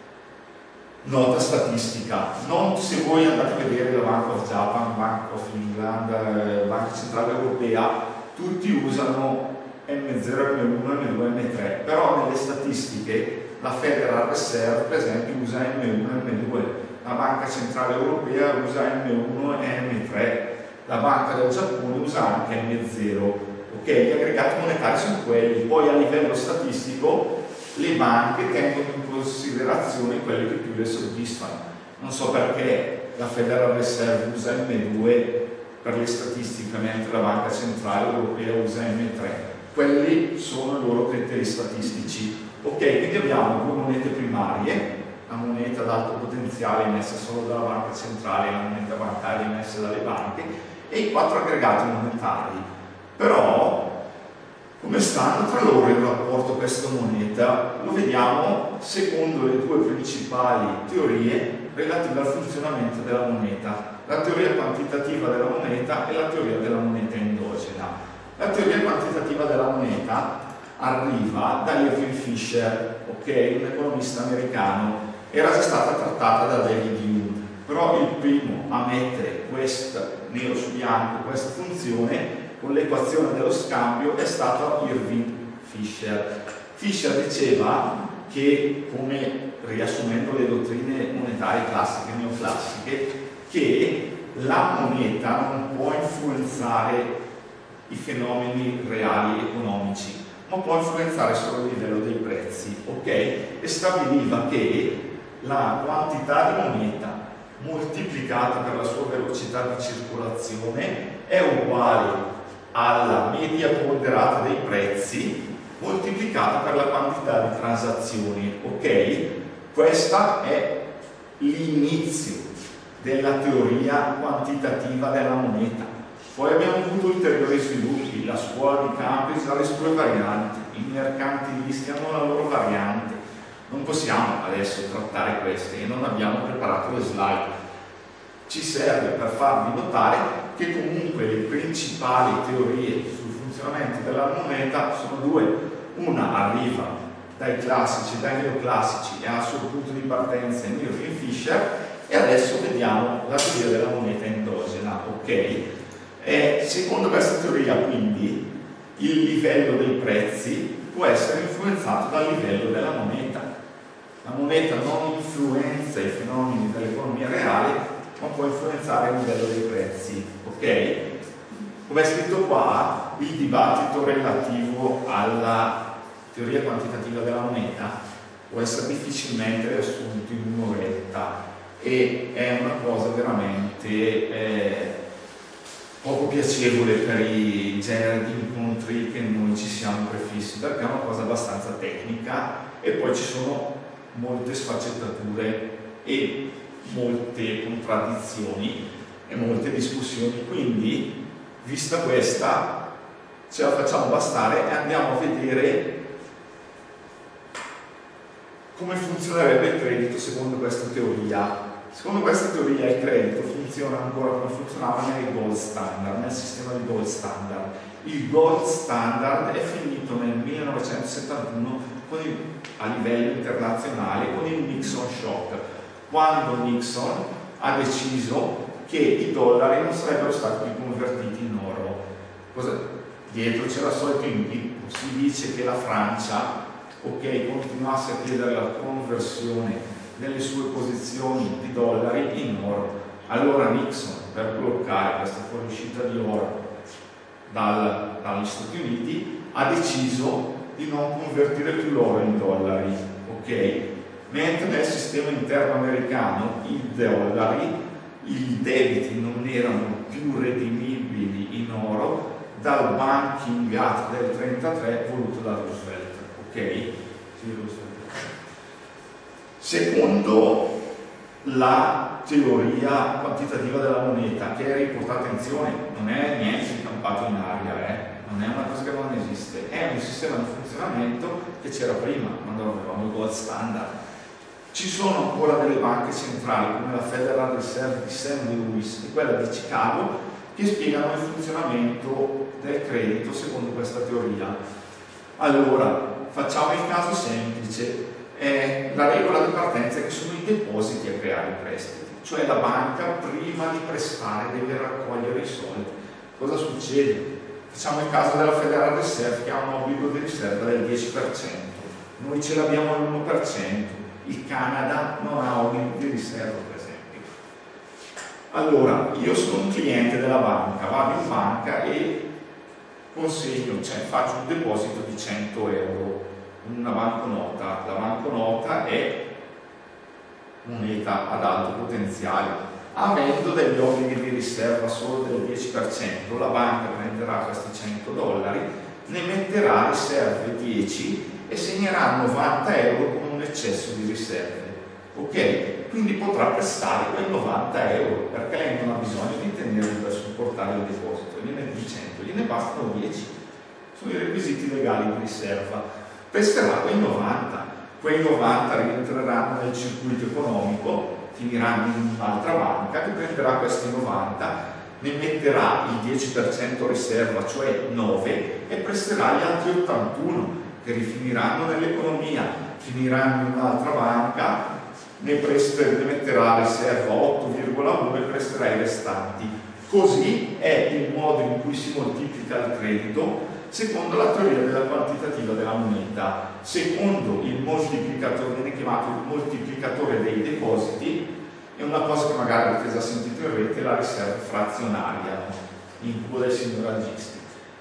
nota statistica. Non, se voi andate a vedere la Bank of Japan, Bank of England, eh, Banca Centrale Europea, tutti usano M zero, M uno, M due, M tre, però nelle statistiche la Federal Reserve, per esempio, usa M uno e M due, la Banca Centrale Europea usa M uno e M tre, la Banca del Giappone usa anche M zero, ok? Gli aggregati monetari sono quelli, poi a livello statistico le banche tengono in considerazione quelli che più le soddisfano. Non so perché la Federal Reserve usa M due per le statistiche, mentre la Banca Centrale Europea usa M tre. Quelli sono i loro criteri statistici. Ok, quindi abbiamo due monete primarie, la moneta ad alto potenziale emessa solo dalla Banca Centrale e la moneta bancaria emessa dalle banche, e i quattro aggregati monetari. Però, come stanno tra loro in rapporto questa moneta? Lo vediamo secondo le due principali teorie relative al funzionamento della moneta: la teoria quantitativa della moneta e la teoria della moneta endogena. La teoria quantitativa della moneta arriva da Irving Fisher, ok, un economista americano. Era già stata trattata da David Hume, però il primo a mettere questa, nero su bianco, questa funzione con l'equazione dello scambio è stato Irving Fisher. Fisher diceva che, come riassumendo le dottrine monetarie classiche e neoclassiche, che la moneta non può influenzare i fenomeni reali economici, ma può influenzare solo il livello dei prezzi, ok? E stabiliva che la quantità di moneta moltiplicata per la sua velocità di circolazione è uguale alla media ponderata dei prezzi moltiplicata per la quantità di transazioni, ok? Questa è l'inizio della teoria quantitativa della moneta. Poi abbiamo avuto ulteriori sviluppi, la scuola di Cambridge ha le sue varianti, i mercantilisti hanno la loro variante. Non possiamo adesso trattare queste e non abbiamo preparato le slide. Ci serve per farvi notare che comunque le principali teorie sul funzionamento della moneta sono due. Una arriva dai classici, dai neoclassici, e ha il suo punto di partenza in Irving Fisher, e adesso vediamo la teoria della moneta endogena, ok? E secondo questa teoria, quindi, il livello dei prezzi può essere influenzato dal livello della moneta. La moneta non influenza i fenomeni dell'economia reale, ma può influenzare il livello dei prezzi, ok? Come è scritto qua, il dibattito relativo alla teoria quantitativa della moneta può essere difficilmente riassunto in un'oretta, e è una cosa veramente eh, poco piacevole per i generi di incontri che noi ci siamo prefissi, perché è una cosa abbastanza tecnica e poi ci sono molte sfaccettature e molte contraddizioni e molte discussioni. Quindi, vista questa, ce la facciamo bastare e andiamo a vedere come funzionerebbe il credito secondo questa teoria. Secondo questa teoria il credito funziona ancora come funzionava nel gold standard, nel sistema di gold standard. Il gold standard è finito nel millenovecentosettantuno con il, a livello internazionale con il Nixon shock, quando Nixon ha deciso che i dollari non sarebbero stati più convertiti in oro. Cosa? Dietro c'era il solito input, si dice che la Francia, ok, continuasse a chiedere la conversione delle sue posizioni di dollari in oro. Allora Nixon, per bloccare questa fuoriuscita di oro dal, dagli Stati Uniti, ha deciso di non convertire più l'oro in dollari, ok? Mentre nel sistema interno americano i dollari, i debiti non erano più redimibili in oro dal Banking Act del trentatré voluto da Roosevelt, ok? Sì, Roosevelt. Secondo la teoria quantitativa della moneta, che è riportata, attenzione, non è niente di campato in aria, eh? Non è una cosa che non esiste, è un sistema di funzionamento che c'era prima, quando avevamo il gold standard. Ci sono ancora delle banche centrali, come la Federal Reserve di Saint Louis e quella di Chicago, che spiegano il funzionamento del credito secondo questa teoria. Allora, facciamo il caso semplice. Eh, la regola di partenza è che sono i depositi a creare i prestiti, cioè la banca prima di prestare deve raccogliere i soldi. Cosa succede? Facciamo il caso della Federal Reserve, che ha un obbligo di riserva del dieci per cento, noi ce l'abbiamo all'uno per cento, il Canada non ha obbligo di riserva, per esempio. Allora, io sono un cliente della banca, vado in banca e consegno, cioè faccio un deposito di cento euro in una banconota. La banconota è moneta ad alto potenziale, avendo degli obblighi di riserva solo del dieci per cento, la banca prenderà questi cento dollari, ne metterà riserve dieci e segnerà novanta euro con un eccesso di riserve. Ok? Quindi potrà prestare quei novanta euro, perché lei non ha bisogno di tenerli per supportare il deposito, gliene di cento, gliene bastano dieci. Sono i requisiti legali di riserva. Presterà quei novanta, quei novanta rientreranno nel circuito economico, finiranno in un'altra banca che prenderà questi novanta, ne metterà il dieci per cento riserva, cioè nove, e presterà gli altri ottantuno che rifiniranno nell'economia, finiranno in un'altra banca, ne, prester, ne metterà riserva otto virgola uno e presterà i restanti. Così è il modo in cui si moltiplica il credito secondo la teoria della quantitativa della moneta. Secondo il moltiplicatore, viene chiamato il moltiplicatore dei depositi, è una cosa che magari avete già sentito in rete, la riserva frazionaria, in cura del signor Agisti.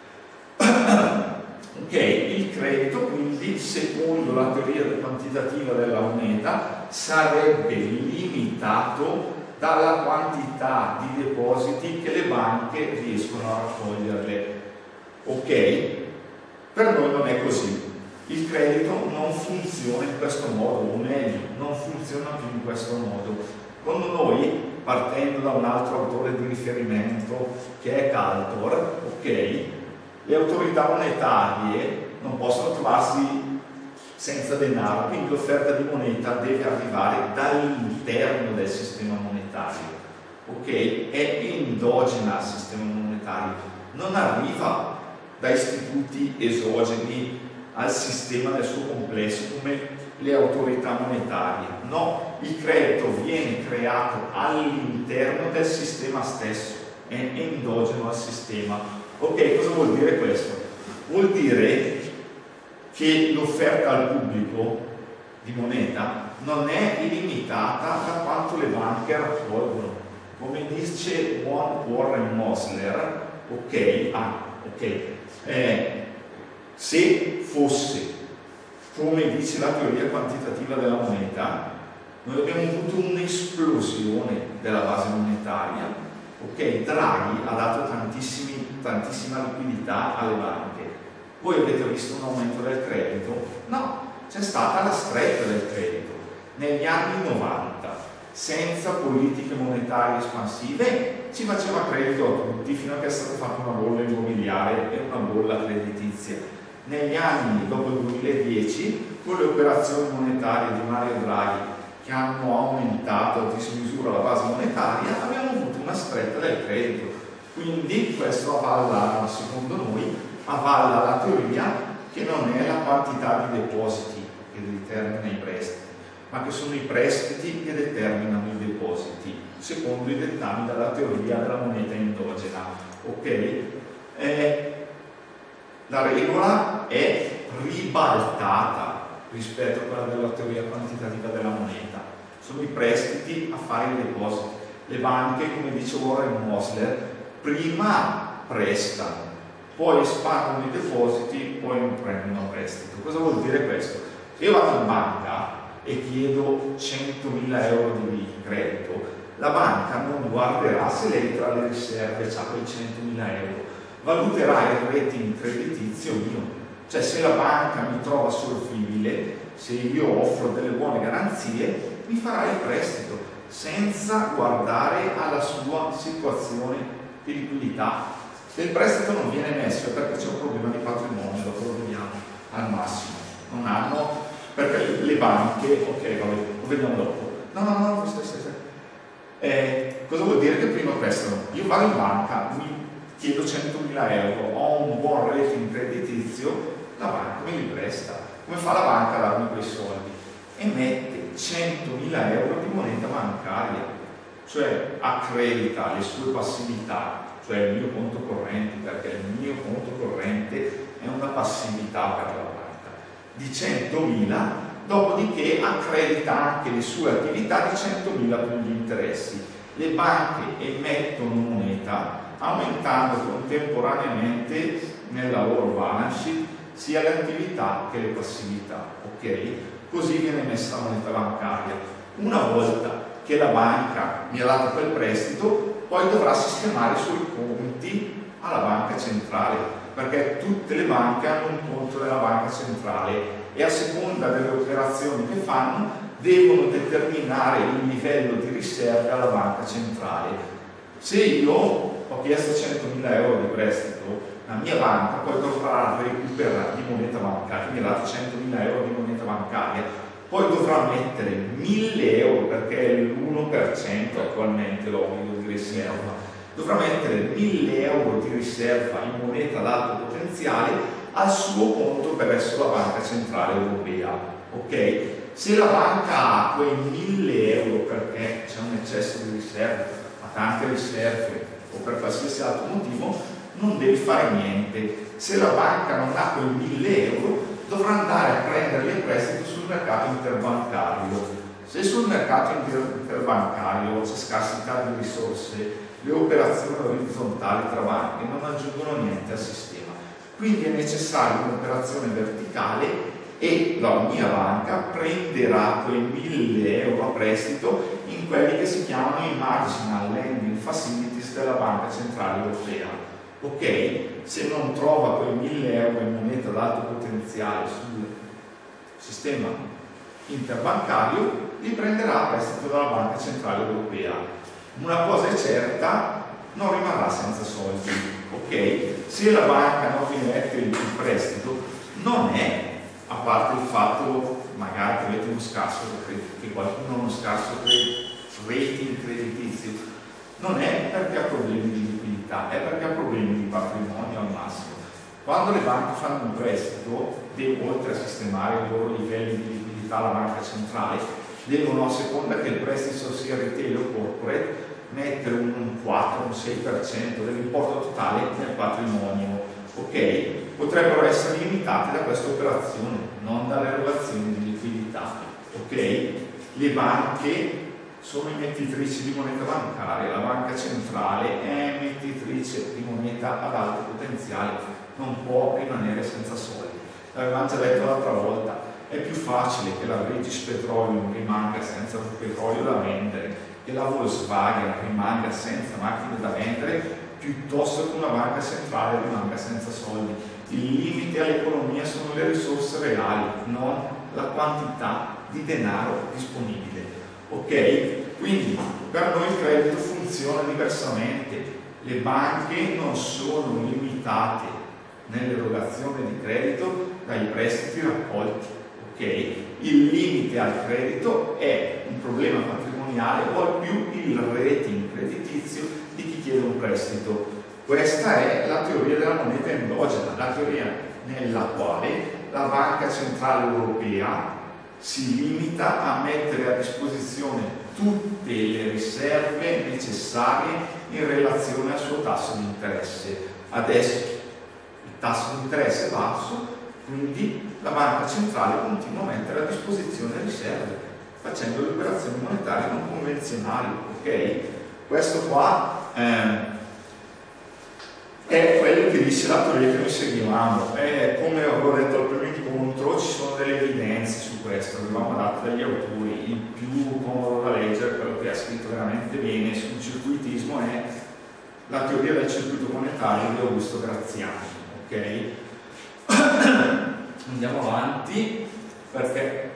Ok, il credito quindi, secondo la teoria quantitativa della moneta, sarebbe limitato dalla quantità di depositi che le banche riescono a raccoglierle. Ok? Per noi non è così. Il credito non funziona in questo modo, o meglio, non funziona più in questo modo. Quando noi, partendo da un altro autore di riferimento che è Caltor, ok, le autorità monetarie non possono trovarsi senza denaro, quindi l'offerta di moneta deve arrivare dall'interno del sistema monetario, ok? È endogena al sistema monetario, non arriva da istituti esogeni al sistema nel suo complesso come le autorità monetarie. No, il credito viene creato all'interno del sistema stesso, è endogeno al sistema. Ok, cosa vuol dire questo? Vuol dire che l'offerta al pubblico di moneta non è illimitata da quanto le banche raccolgono. Come dice Warren Mosler, ok, ah, ok, eh, se fosse come dice la teoria quantitativa della moneta, noi abbiamo avuto un'esplosione della base monetaria. Ok, Draghi ha dato tantissimi, tantissima liquidità alle banche. Voi avete visto un aumento del credito? No, c'è stata la stretta del credito. Negli anni novanta, senza politiche monetarie espansive, si faceva credito a tutti fino a che è stata fatta una bolla immobiliare e una bolla creditizia. Negli anni dopo il duemiladieci, con le operazioni monetarie di Mario Draghi che hanno aumentato a dismisura la base monetaria, abbiamo avuto una stretta del credito. Quindi questo avvalla, secondo noi, avvalla la teoria che non è la quantità di depositi che determina i prestiti, ma che sono i prestiti che determinano i depositi, secondo i dettami della teoria della moneta endogena. Ok? Eh, la regola è ribaltata rispetto a quella della teoria quantitativa della moneta. Sono i prestiti a fare i depositi. Le banche, come dice Warren Mosler, prima prestano, poi espandono i depositi, poi non prendono prestito. Cosa vuol dire questo? Se io vado in banca e chiedo centomila euro di credito, la banca non guarderà se lei tra le riserve ha quei centomila euro, valuterà il rating creditizio mio. Cioè, se la banca mi trova solvibile, se io offro delle buone garanzie, mi farà il prestito senza guardare alla sua situazione di liquidità. Se il prestito non viene messo è perché c'è un problema di patrimonio, dopo lo vediamo al massimo. Non hanno, perché le banche, ok, vabbè, lo vediamo dopo. No, no, no, stai, stai, stai. Eh, cosa vuol dire che prima prestano? Io vado in banca, mi chiedo centomila euro, ho un buon rating creditizio, la banca me li presta. Come fa la banca a darmi quei soldi? Emette centomila euro di moneta bancaria, cioè accredita le sue passività, cioè il mio conto corrente, perché il mio conto corrente è una passività per la banca, di centomila, dopodiché accredita anche le sue attività di centomila più gli interessi. Le banche emettono moneta aumentando contemporaneamente nel lavoro balance sheet sia le attività che le passività, ok? Così viene messa la moneta bancaria. Una volta che la banca mi ha dato quel prestito, poi dovrà sistemare i suoi conti alla banca centrale, perché tutte le banche hanno un conto della banca centrale e a seconda delle operazioni che fanno devono determinare il livello di riserve alla banca centrale. Se io ho chiesto centomila euro di prestito, la mia banca poi dovrà recuperare di moneta bancaria, mi ha dato centomila euro di moneta bancaria, poi dovrà mettere mille euro, perché è l'uno per cento attualmente l'obbligo di riserva, dovrà mettere mille euro di riserva in moneta d'alto potenziale al suo conto presso la banca centrale europea, ok? Se la banca ha quei mille euro perché c'è un eccesso di riserve, ma tante riserve o per qualsiasi altro motivo, non devi fare niente. Se la banca non ha quei mille euro, dovrà andare a prenderli in prestito sul mercato interbancario. Se sul mercato interbancario c'è scarsità di risorse, le operazioni orizzontali tra banche non aggiungono niente al sistema. Quindi è necessaria un'operazione verticale e la mia banca prenderà quei mille euro a prestito in quelli che si chiamano i marginal lending facilities della Banca Centrale Europea. Ok? Se non trova quei mille euro in moneta d'alto potenziale sul sistema interbancario, li prenderà a prestito dalla Banca Centrale Europea. Una cosa è certa, non rimarrà senza soldi. Ok? Se la banca non vi mette il prestito, non è, a parte il fatto magari che avete uno scarso, che qualcuno ha uno scarso rating creditizio, non è perché ha problemi di liquidità, è perché ha problemi di patrimonio al massimo. Quando le banche fanno un prestito, devono, oltre a sistemare i loro livelli di liquidità alla banca centrale, devono, a seconda che il prestito sia retail o corporate, mettere un quattro, un sei per cento dell'importo totale nel patrimonio. Ok? Potrebbero essere limitate da questa operazione, non dalle erogazioni di liquidità. Ok? Le banche sono emettitrici di moneta bancaria, la banca centrale è emettitrice di moneta ad alto potenziale, non può rimanere senza soldi. L'avevamo già detto l'altra volta, è più facile che la British Petroleum rimanga senza petrolio da vendere, che la Volkswagen rimanga senza macchine da vendere, piuttosto che una banca centrale rimanga senza soldi. Il limite all'economia sono le risorse reali, non la quantità di denaro disponibile. Ok? Quindi per noi il credito funziona diversamente. Le banche non sono limitate nell'erogazione di credito dai prestiti raccolti. Ok? Il limite al credito è un problema patrimoniale o al più il rating creditizio di chi chiede un prestito. Questa è la teoria della moneta endogena, la teoria nella quale la Banca Centrale Europea si limita a mettere a disposizione tutte le riserve necessarie in relazione al suo tasso di interesse. Adesso il tasso di interesse è basso, quindi la Banca Centrale continua a mettere a disposizione riserve, facendo le operazioni monetarie non convenzionali. Ok? Questo qua eh, è quello che dice la teoria che noi seguivamo. È, come avevo detto al primo incontro, ci sono delle evidenze su questo, avevamo dato dagli autori. Il più comodo da leggere, quello che ha scritto veramente bene sul circuitismo, è la teoria del circuito monetario di Augusto Graziani. Ok? Andiamo avanti, perché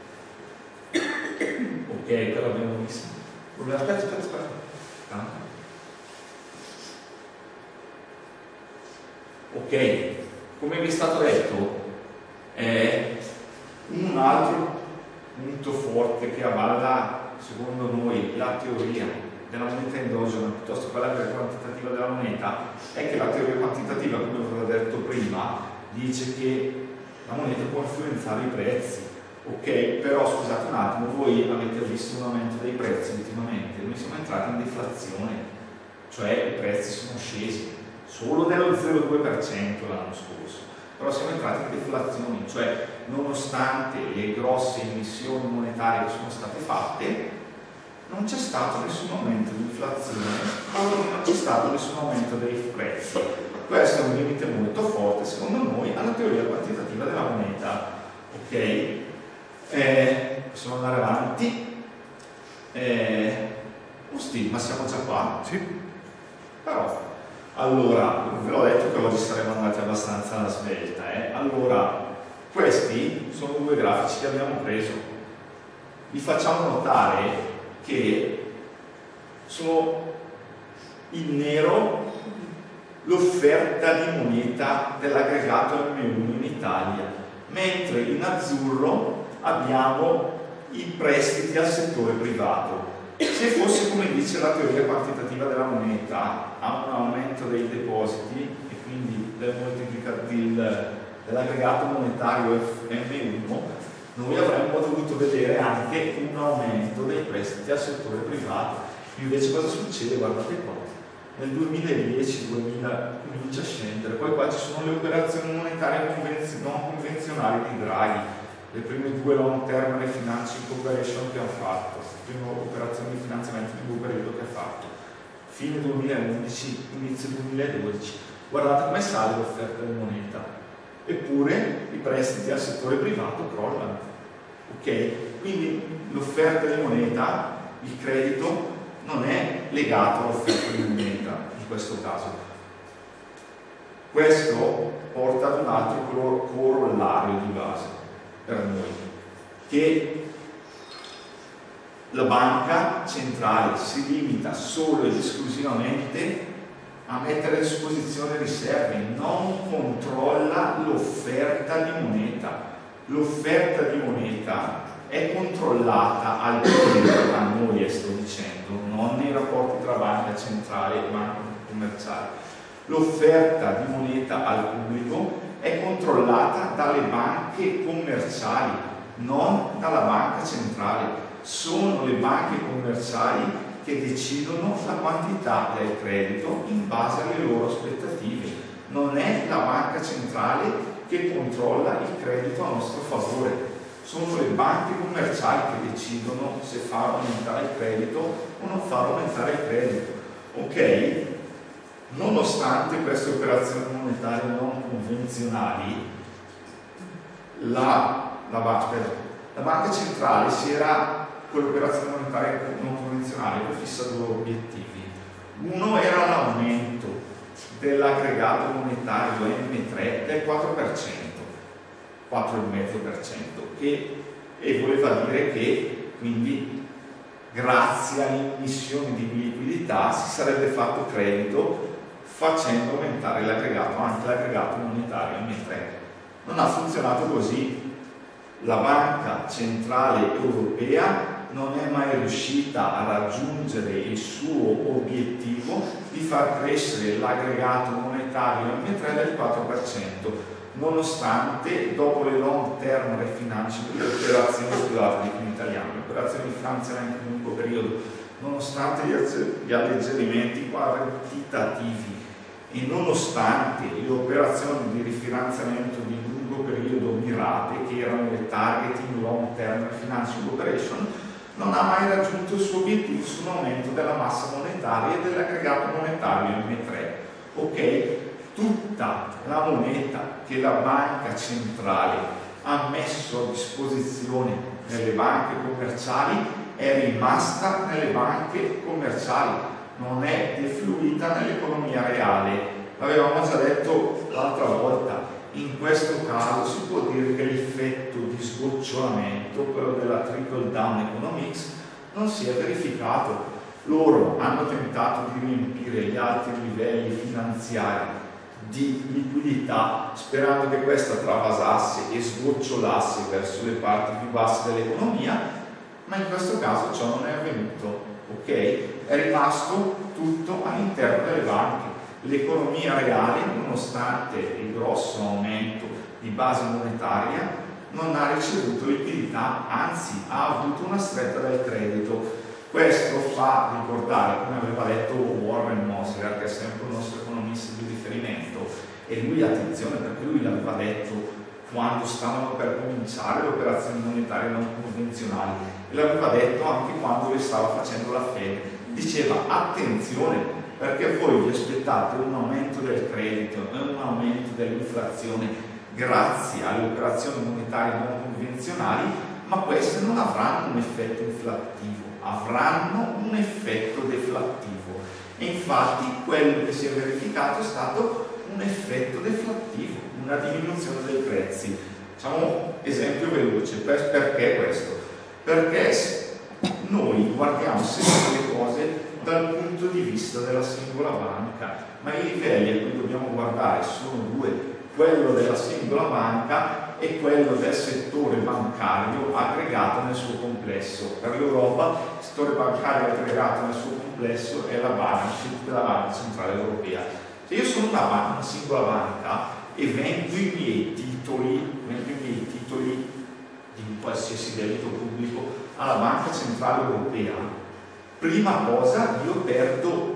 ok, quello abbiamo visto. Aspetta, aspetta, aspetta. Ok, come vi è stato detto, è un altro punto forte che avvalla, secondo noi, la teoria della moneta endogena piuttosto che quella quantitativa della moneta, è che la teoria quantitativa, come vi ho detto prima, dice che la moneta può influenzare i prezzi. Ok, però scusate un attimo, voi avete visto un aumento dei prezzi ultimamente, noi siamo entrati in deflazione, cioè i prezzi sono scesi solo dello zero virgola due per cento l'anno scorso, però siamo entrati in deflazione, cioè nonostante le grosse emissioni monetarie che sono state fatte, non c'è stato nessun aumento di inflazione, non c'è stato nessun aumento dei prezzi. questo è un limite molto forte, secondo noi, alla teoria quantitativa della moneta. Ok? Eh, possiamo andare avanti. Eh, Usti, ma siamo già qua? Sì. Però, allora, ve l'ho detto che oggi saremmo andati abbastanza alla svelta. Eh? Allora, questi sono due grafici che abbiamo preso. Vi facciamo notare che sono in nero l'offerta di moneta dell'aggregato M uno in Italia, mentre in azzurro abbiamo i prestiti al settore privato. Se fosse come dice la teoria quantitativa della moneta, a un aumento dei depositi e quindi del moltiplica- dell'aggregato monetario M uno, noi avremmo dovuto vedere anche un aumento dei prestiti al settore privato. Invece cosa succede? Guardate qua, nel duemiladieci duemila comincia a scendere, poi qua ci sono le operazioni monetarie convenz- non convenzionali di Draghi, le prime due long term refinancing operation che ha fatto, le prime operazioni di finanziamento di lungo periodo che ha fatto, fine duemilaundici, inizio duemiladodici. Guardate come sale l'offerta di moneta, eppure i prestiti al settore privato crollano. Ok? Quindi l'offerta di moneta, il credito, non è legato all'offerta di moneta in questo caso. Questo porta ad un altro corollario di base per noi, che la banca centrale si limita solo ed esclusivamente a mettere a disposizione riserve, non controlla l'offerta di moneta. L'offerta di moneta è controllata al pubblico, a noi sto dicendo, non nei rapporti tra banca centrale e banca commerciale. L'offerta di moneta al pubblico è controllata dalle banche commerciali, non dalla banca centrale. Sono le banche commerciali che decidono la quantità del credito in base alle loro aspettative. Non è la banca centrale che controlla il credito a nostro favore. Sono le banche commerciali che decidono se far aumentare il credito o non far aumentare il credito. Ok? Nonostante queste operazioni monetarie non convenzionali, la, la, aspetta, la banca centrale si era, con le operazioni monetarie non convenzionali, prefissa due obiettivi. Uno era l'aumento dell'aggregato monetario M tre del quattro per cento, quattro virgola cinque per cento, che e voleva dire che quindi grazie all'immissione di liquidità si sarebbe fatto credito facendo aumentare l'aggregato, anche l'aggregato monetario M tre. Non ha funzionato così. La Banca Centrale Europea non è mai riuscita a raggiungere il suo obiettivo di far crescere l'aggregato monetario M tre del quattro per cento, nonostante dopo le long term refinancing, le operazioni, scusate, dico in italiano, le operazioni di finanziamento di lungo periodo, nonostante gli alleggerimenti quantitativi e nonostante le operazioni di rifinanziamento di lungo periodo mirate, che erano le targeting long term financing operation, non ha mai raggiunto il suo obiettivo su un aumento della massa monetaria e dell'aggregato monetario M tre. Ok? Tutta la moneta che la banca centrale ha messo a disposizione nelle banche commerciali è rimasta nelle banche commerciali, non è defluita nell'economia reale. L'avevamo già detto l'altra volta. In questo caso si può dire che l'effetto di sgocciolamento, quello della trickle down economics, non si è verificato. Loro hanno tentato di riempire gli altri livelli finanziari di liquidità sperando che questa travasasse e sgocciolasse verso le parti più basse dell'economia, ma in questo caso ciò non è avvenuto. Ok? È rimasto tutto all'interno delle banche. L'economia reale, nonostante il grosso aumento di base monetaria, non ha ricevuto liquidità, anzi ha avuto una stretta del credito. Questo fa ricordare, come aveva detto Warren Mosler, che è sempre il nostro economista di riferimento, e lui, attenzione, perché lui l'aveva detto quando stavano per cominciare le operazioni monetarie non convenzionali, e l'aveva detto anche quando le stava facendo la Fed. Diceva: attenzione, perché voi vi aspettate un aumento del credito e un aumento dell'inflazione grazie alle operazioni monetarie non convenzionali, ma queste non avranno un effetto inflattivo, avranno un effetto deflattivo. E infatti quello che si è verificato è stato un effetto deflattivo, una diminuzione dei prezzi. Facciamo esempio veloce, perché questo? Perché noi guardiamo sempre le cose dal punto di vista della singola banca, ma i livelli a cui dobbiamo guardare sono due, quello della singola banca e quello del settore bancario aggregato nel suo complesso. Per l'Europa il settore bancario aggregato nel suo complesso è la balance sheet della Banca Centrale Europea. Se io sono una, banca, una singola banca e vendo i miei titoli, vendo i miei titoli di qualsiasi debito pubblico alla Banca Centrale Europea, prima cosa io perdo,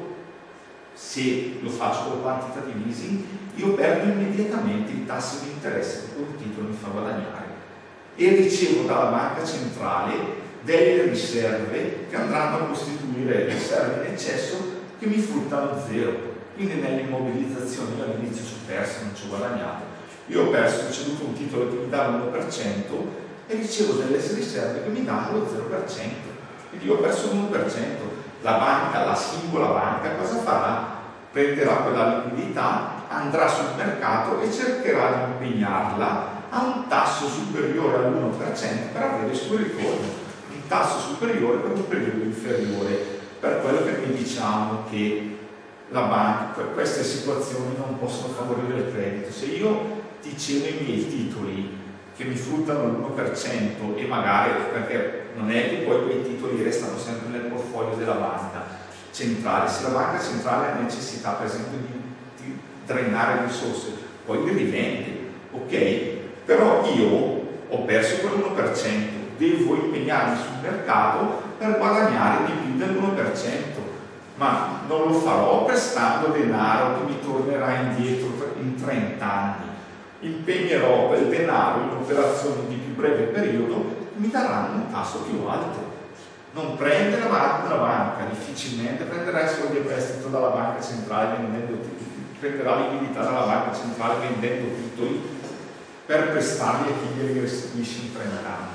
se lo faccio con quantitative easing, io perdo immediatamente il tasso di interesse che quel titolo mi fa guadagnare e ricevo dalla Banca Centrale delle riserve che andranno a costituire riserve in eccesso che mi fruttano zero. Quindi nelle immobilizzazioni io all'inizio ci ho perso, non ci ho guadagnato. Io ho perso, ho ceduto un titolo che mi dà l'uno per cento e ricevo delle riserve che mi danno lo zero per cento. Quindi io ho perso l'uno per cento. La banca, la singola banca, cosa farà? Prenderà quella liquidità, andrà sul mercato e cercherà di impegnarla a un tasso superiore all'uno per cento per avere il suo ritorno, un tasso superiore per un periodo inferiore. Per quello che noi diciamo che la banca, queste situazioni non possono favorire il credito. Se io ti cedo i miei titoli che mi fruttano l'uno per cento e magari, perché non è che poi quei titoli restano sempre nel portfolio della banca centrale, se la banca centrale ha necessità per esempio di, di drenare risorse, poi li rivende, ok? Però io ho perso quell'uno per cento, devo impegnarmi sul mercato per guadagnare di più dell'uno per cento, ma non lo farò prestando denaro che mi tornerà indietro in trenta anni. Impegnerò quel denaro in operazioni di più breve periodo che mi daranno un tasso più alto. Non prende la banca, la banca difficilmente prenderà i soldi a prestito dalla banca centrale vendendo titoli, prenderà liquidità dalla banca centrale vendendo titoli per prestarli a chi glieli restituisce in trenta anni.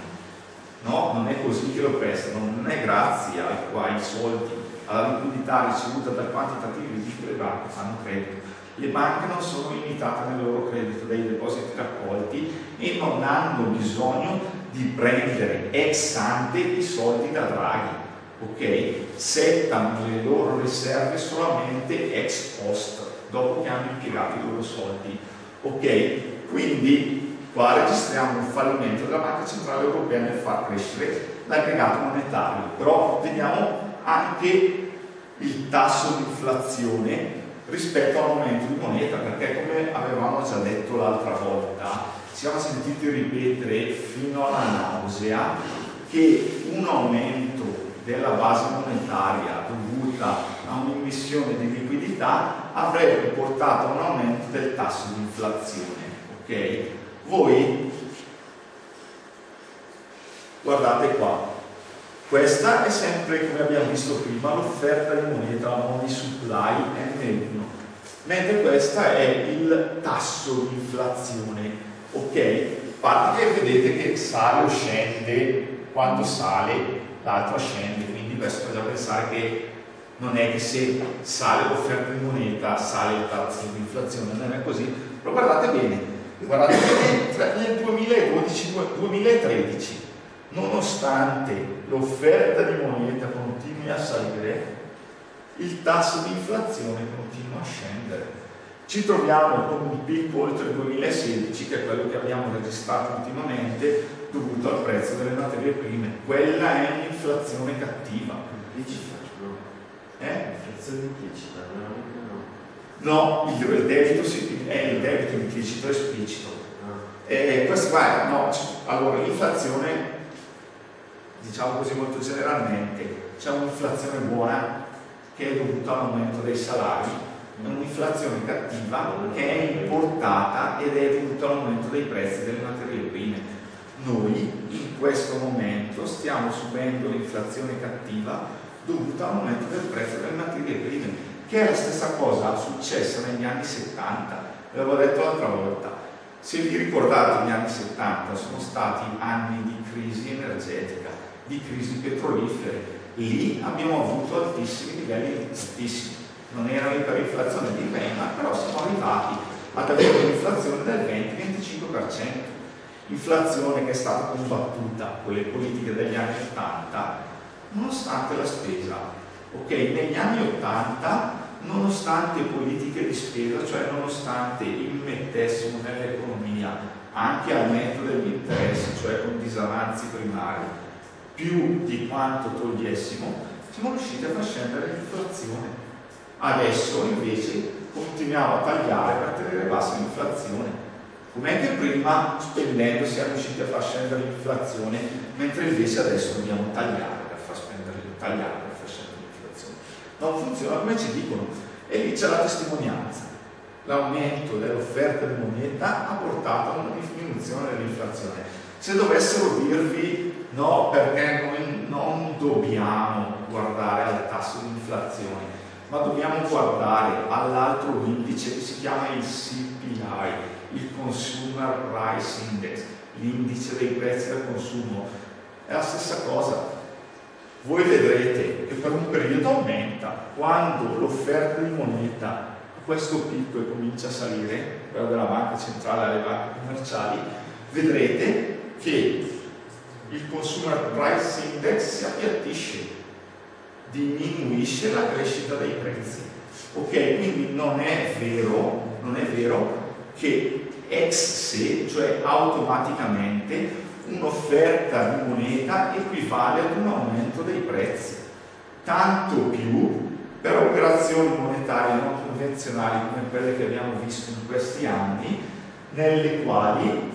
No, non è così che lo prestano, non è grazie ai, ai soldi, alla liquidità ricevuta dal quantitativo di cui le banche fanno credito. Le banche non sono limitate nel loro credito dai depositi raccolti e non hanno bisogno di prendere ex ante i soldi da Draghi, ok? Settano le loro riserve solamente ex post, dopo che hanno impiegato i loro soldi, ok? Quindi qua registriamo un fallimento della Banca Centrale Europea nel far crescere l'aggregato monetario, però vediamo anche il tasso di inflazione rispetto all'aumento di moneta, perché come avevamo già detto l'altra volta, ci siamo sentiti ripetere fino alla nausea che un aumento della base monetaria dovuta a un'immissione di liquidità avrebbe portato a un aumento del tasso di inflazione, ok? Voi guardate qua, questa è sempre, come abbiamo visto prima, l'offerta di moneta, la money supply M uno, mentre questa è il tasso di inflazione, ok? Parte che vedete che sale o scende, quando sale l'altra scende, quindi questo fa già pensare che non è che se sale l'offerta di moneta sale il tasso di inflazione, non è così, però guardate bene, guardate bene nel duemiladodici duemilatredici, nonostante l'offerta di moneta continui a salire, il tasso di inflazione continua a scendere. Ci troviamo con un picco oltre il duemilasedici, che è quello che abbiamo registrato ultimamente, dovuto al prezzo delle materie prime. Quella è un'inflazione cattiva. Implicita, no? Eh? Inflazione implicita, no? No, il, il debito sì, è il debito implicito e esplicito. Ah. E questo, guarda, no, allora l'inflazione, diciamo così molto generalmente, c'è un'inflazione buona che è dovuta all'aumento dei salari, è un'inflazione cattiva che è importata ed è dovuta all'aumento dei prezzi delle materie prime. Noi in questo momento stiamo subendo l'inflazione cattiva dovuta all'aumento del prezzo delle materie prime. che è la stessa cosa successa negli anni settanta, l'avevo detto l'altra volta. Se vi ricordate, gli anni settanta sono stati anni di crisi energetica, di crisi petrolifere. Lì abbiamo avuto altissimi livelli, altissimi, non era l'iperinflazione di Lehman, però siamo arrivati ad avere un'inflazione del venti venticinque per cento. Inflazione che è stata combattuta con le politiche degli anni ottanta, nonostante la spesa. Ok, negli anni ottanta, nonostante politiche di spesa, cioè nonostante immettessimo nell'economia anche al netto degli interessi, cioè con disavanzi primari, più di quanto togliessimo, siamo riusciti a far scendere l'inflazione. Adesso invece continuiamo a tagliare per tenere bassa l'inflazione. Com'è che prima spendendo siamo riusciti a far scendere l'inflazione, mentre invece adesso dobbiamo tagliare per far spendere, tagliare per far scendere l'inflazione? Non funziona come ci dicono, e lì c'è la testimonianza. L'aumento dell'offerta di moneta ha portato a una diminuzione dell'inflazione. Se dovessero dirvi no, perché noi non dobbiamo guardare al tasso di inflazione, ma dobbiamo guardare all'altro indice che si chiama il C P I, il Consumer Price Index, l'indice dei prezzi al consumo, è la stessa cosa. Voi vedrete che per un periodo aumenta, quando l'offerta di moneta a questo picco e comincia a salire, quello della banca centrale alle banche commerciali, vedrete che il Consumer Price Index si appiattisce, diminuisce la crescita dei prezzi. Ok, quindi non è vero, non è vero che ex se, cioè automaticamente, un'offerta di moneta equivale ad un aumento dei prezzi. Tanto più per operazioni monetarie non convenzionali come quelle che abbiamo visto in questi anni, nelle quali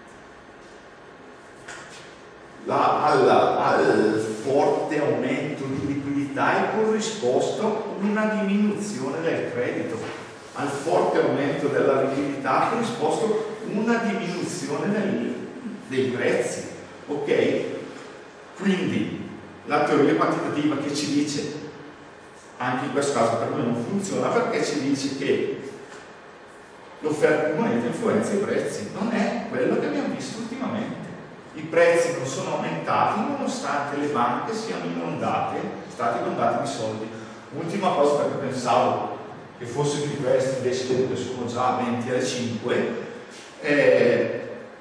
la, alla, al forte aumento di liquidità è corrisposto una diminuzione del credito. Al forte aumento della liquidità ha corrisposto una diminuzione del, dei prezzi. Ok? Quindi la teoria quantitativa che ci dice, anche in questo caso per noi non funziona, perché ci dice che l'offerta di moneta influenza i prezzi. Non è quello che abbiamo visto ultimamente. I prezzi non sono aumentati nonostante le banche siano inondate, state inondate di soldi. Ultima cosa, perché pensavo che fosse più questo, invece sono già venti alle cinque. Eh,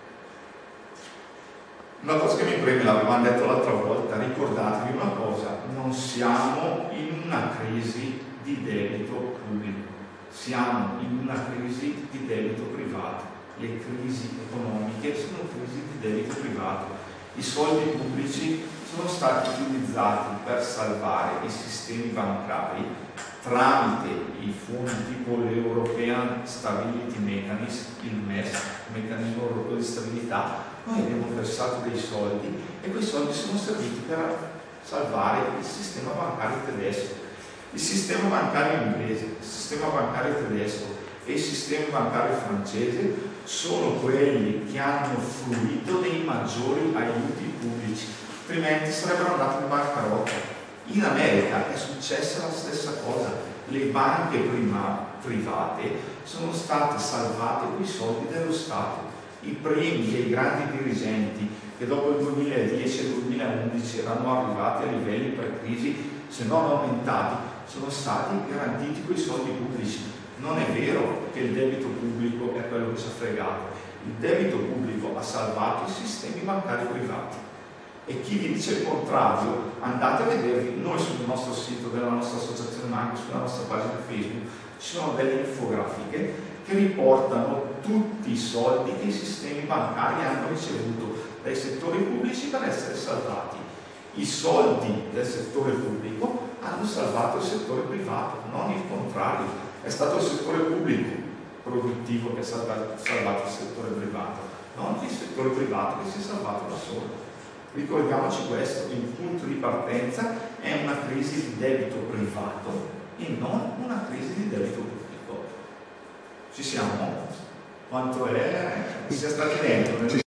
una cosa che mi preme, l'avevamo detto l'altra volta, ricordatevi una cosa: non siamo in una crisi di debito pubblico, siamo in una crisi di debito privato. Le crisi economiche sono crisi di debito privato. I soldi pubblici sono stati utilizzati per salvare i sistemi bancari tramite i fondi tipo l'European Stability Mechanism, il M E S, il meccanismo europeo di stabilità. Noi abbiamo versato dei soldi e quei soldi sono serviti per salvare il sistema bancario tedesco, il sistema bancario inglese, il sistema bancario tedesco e il sistema bancario francese sono quelli che hanno fruito dei maggiori aiuti pubblici, altrimenti sarebbero andati in bancarotta. In America è successa la stessa cosa, le banche prima private sono state salvate con i soldi dello Stato. I premi dei grandi dirigenti che dopo il duemiladieci e il duemilaundici erano arrivati a livelli pre-crisi, se non aumentati, sono stati garantiti con i soldi pubblici. Non è vero che il debito pubblico è quello che ci ha fregato. Il debito pubblico ha salvato i sistemi bancari privati. E chi vi dice il contrario, andate a vedervi, noi sul nostro sito della nostra associazione, ma anche sulla nostra pagina Facebook, ci sono delle infografiche che riportano tutti i soldi che i sistemi bancari hanno ricevuto dai settori pubblici per essere salvati. I soldi del settore pubblico hanno salvato il settore privato, non il contrario. È stato il settore pubblico produttivo che ha salvato, salvato il settore privato, non il settore privato che si è salvato da solo. Ricordiamoci questo: il punto di partenza è una crisi di debito privato e non una crisi di debito pubblico. Ci siamo? Quanto è? Si è stati dentro?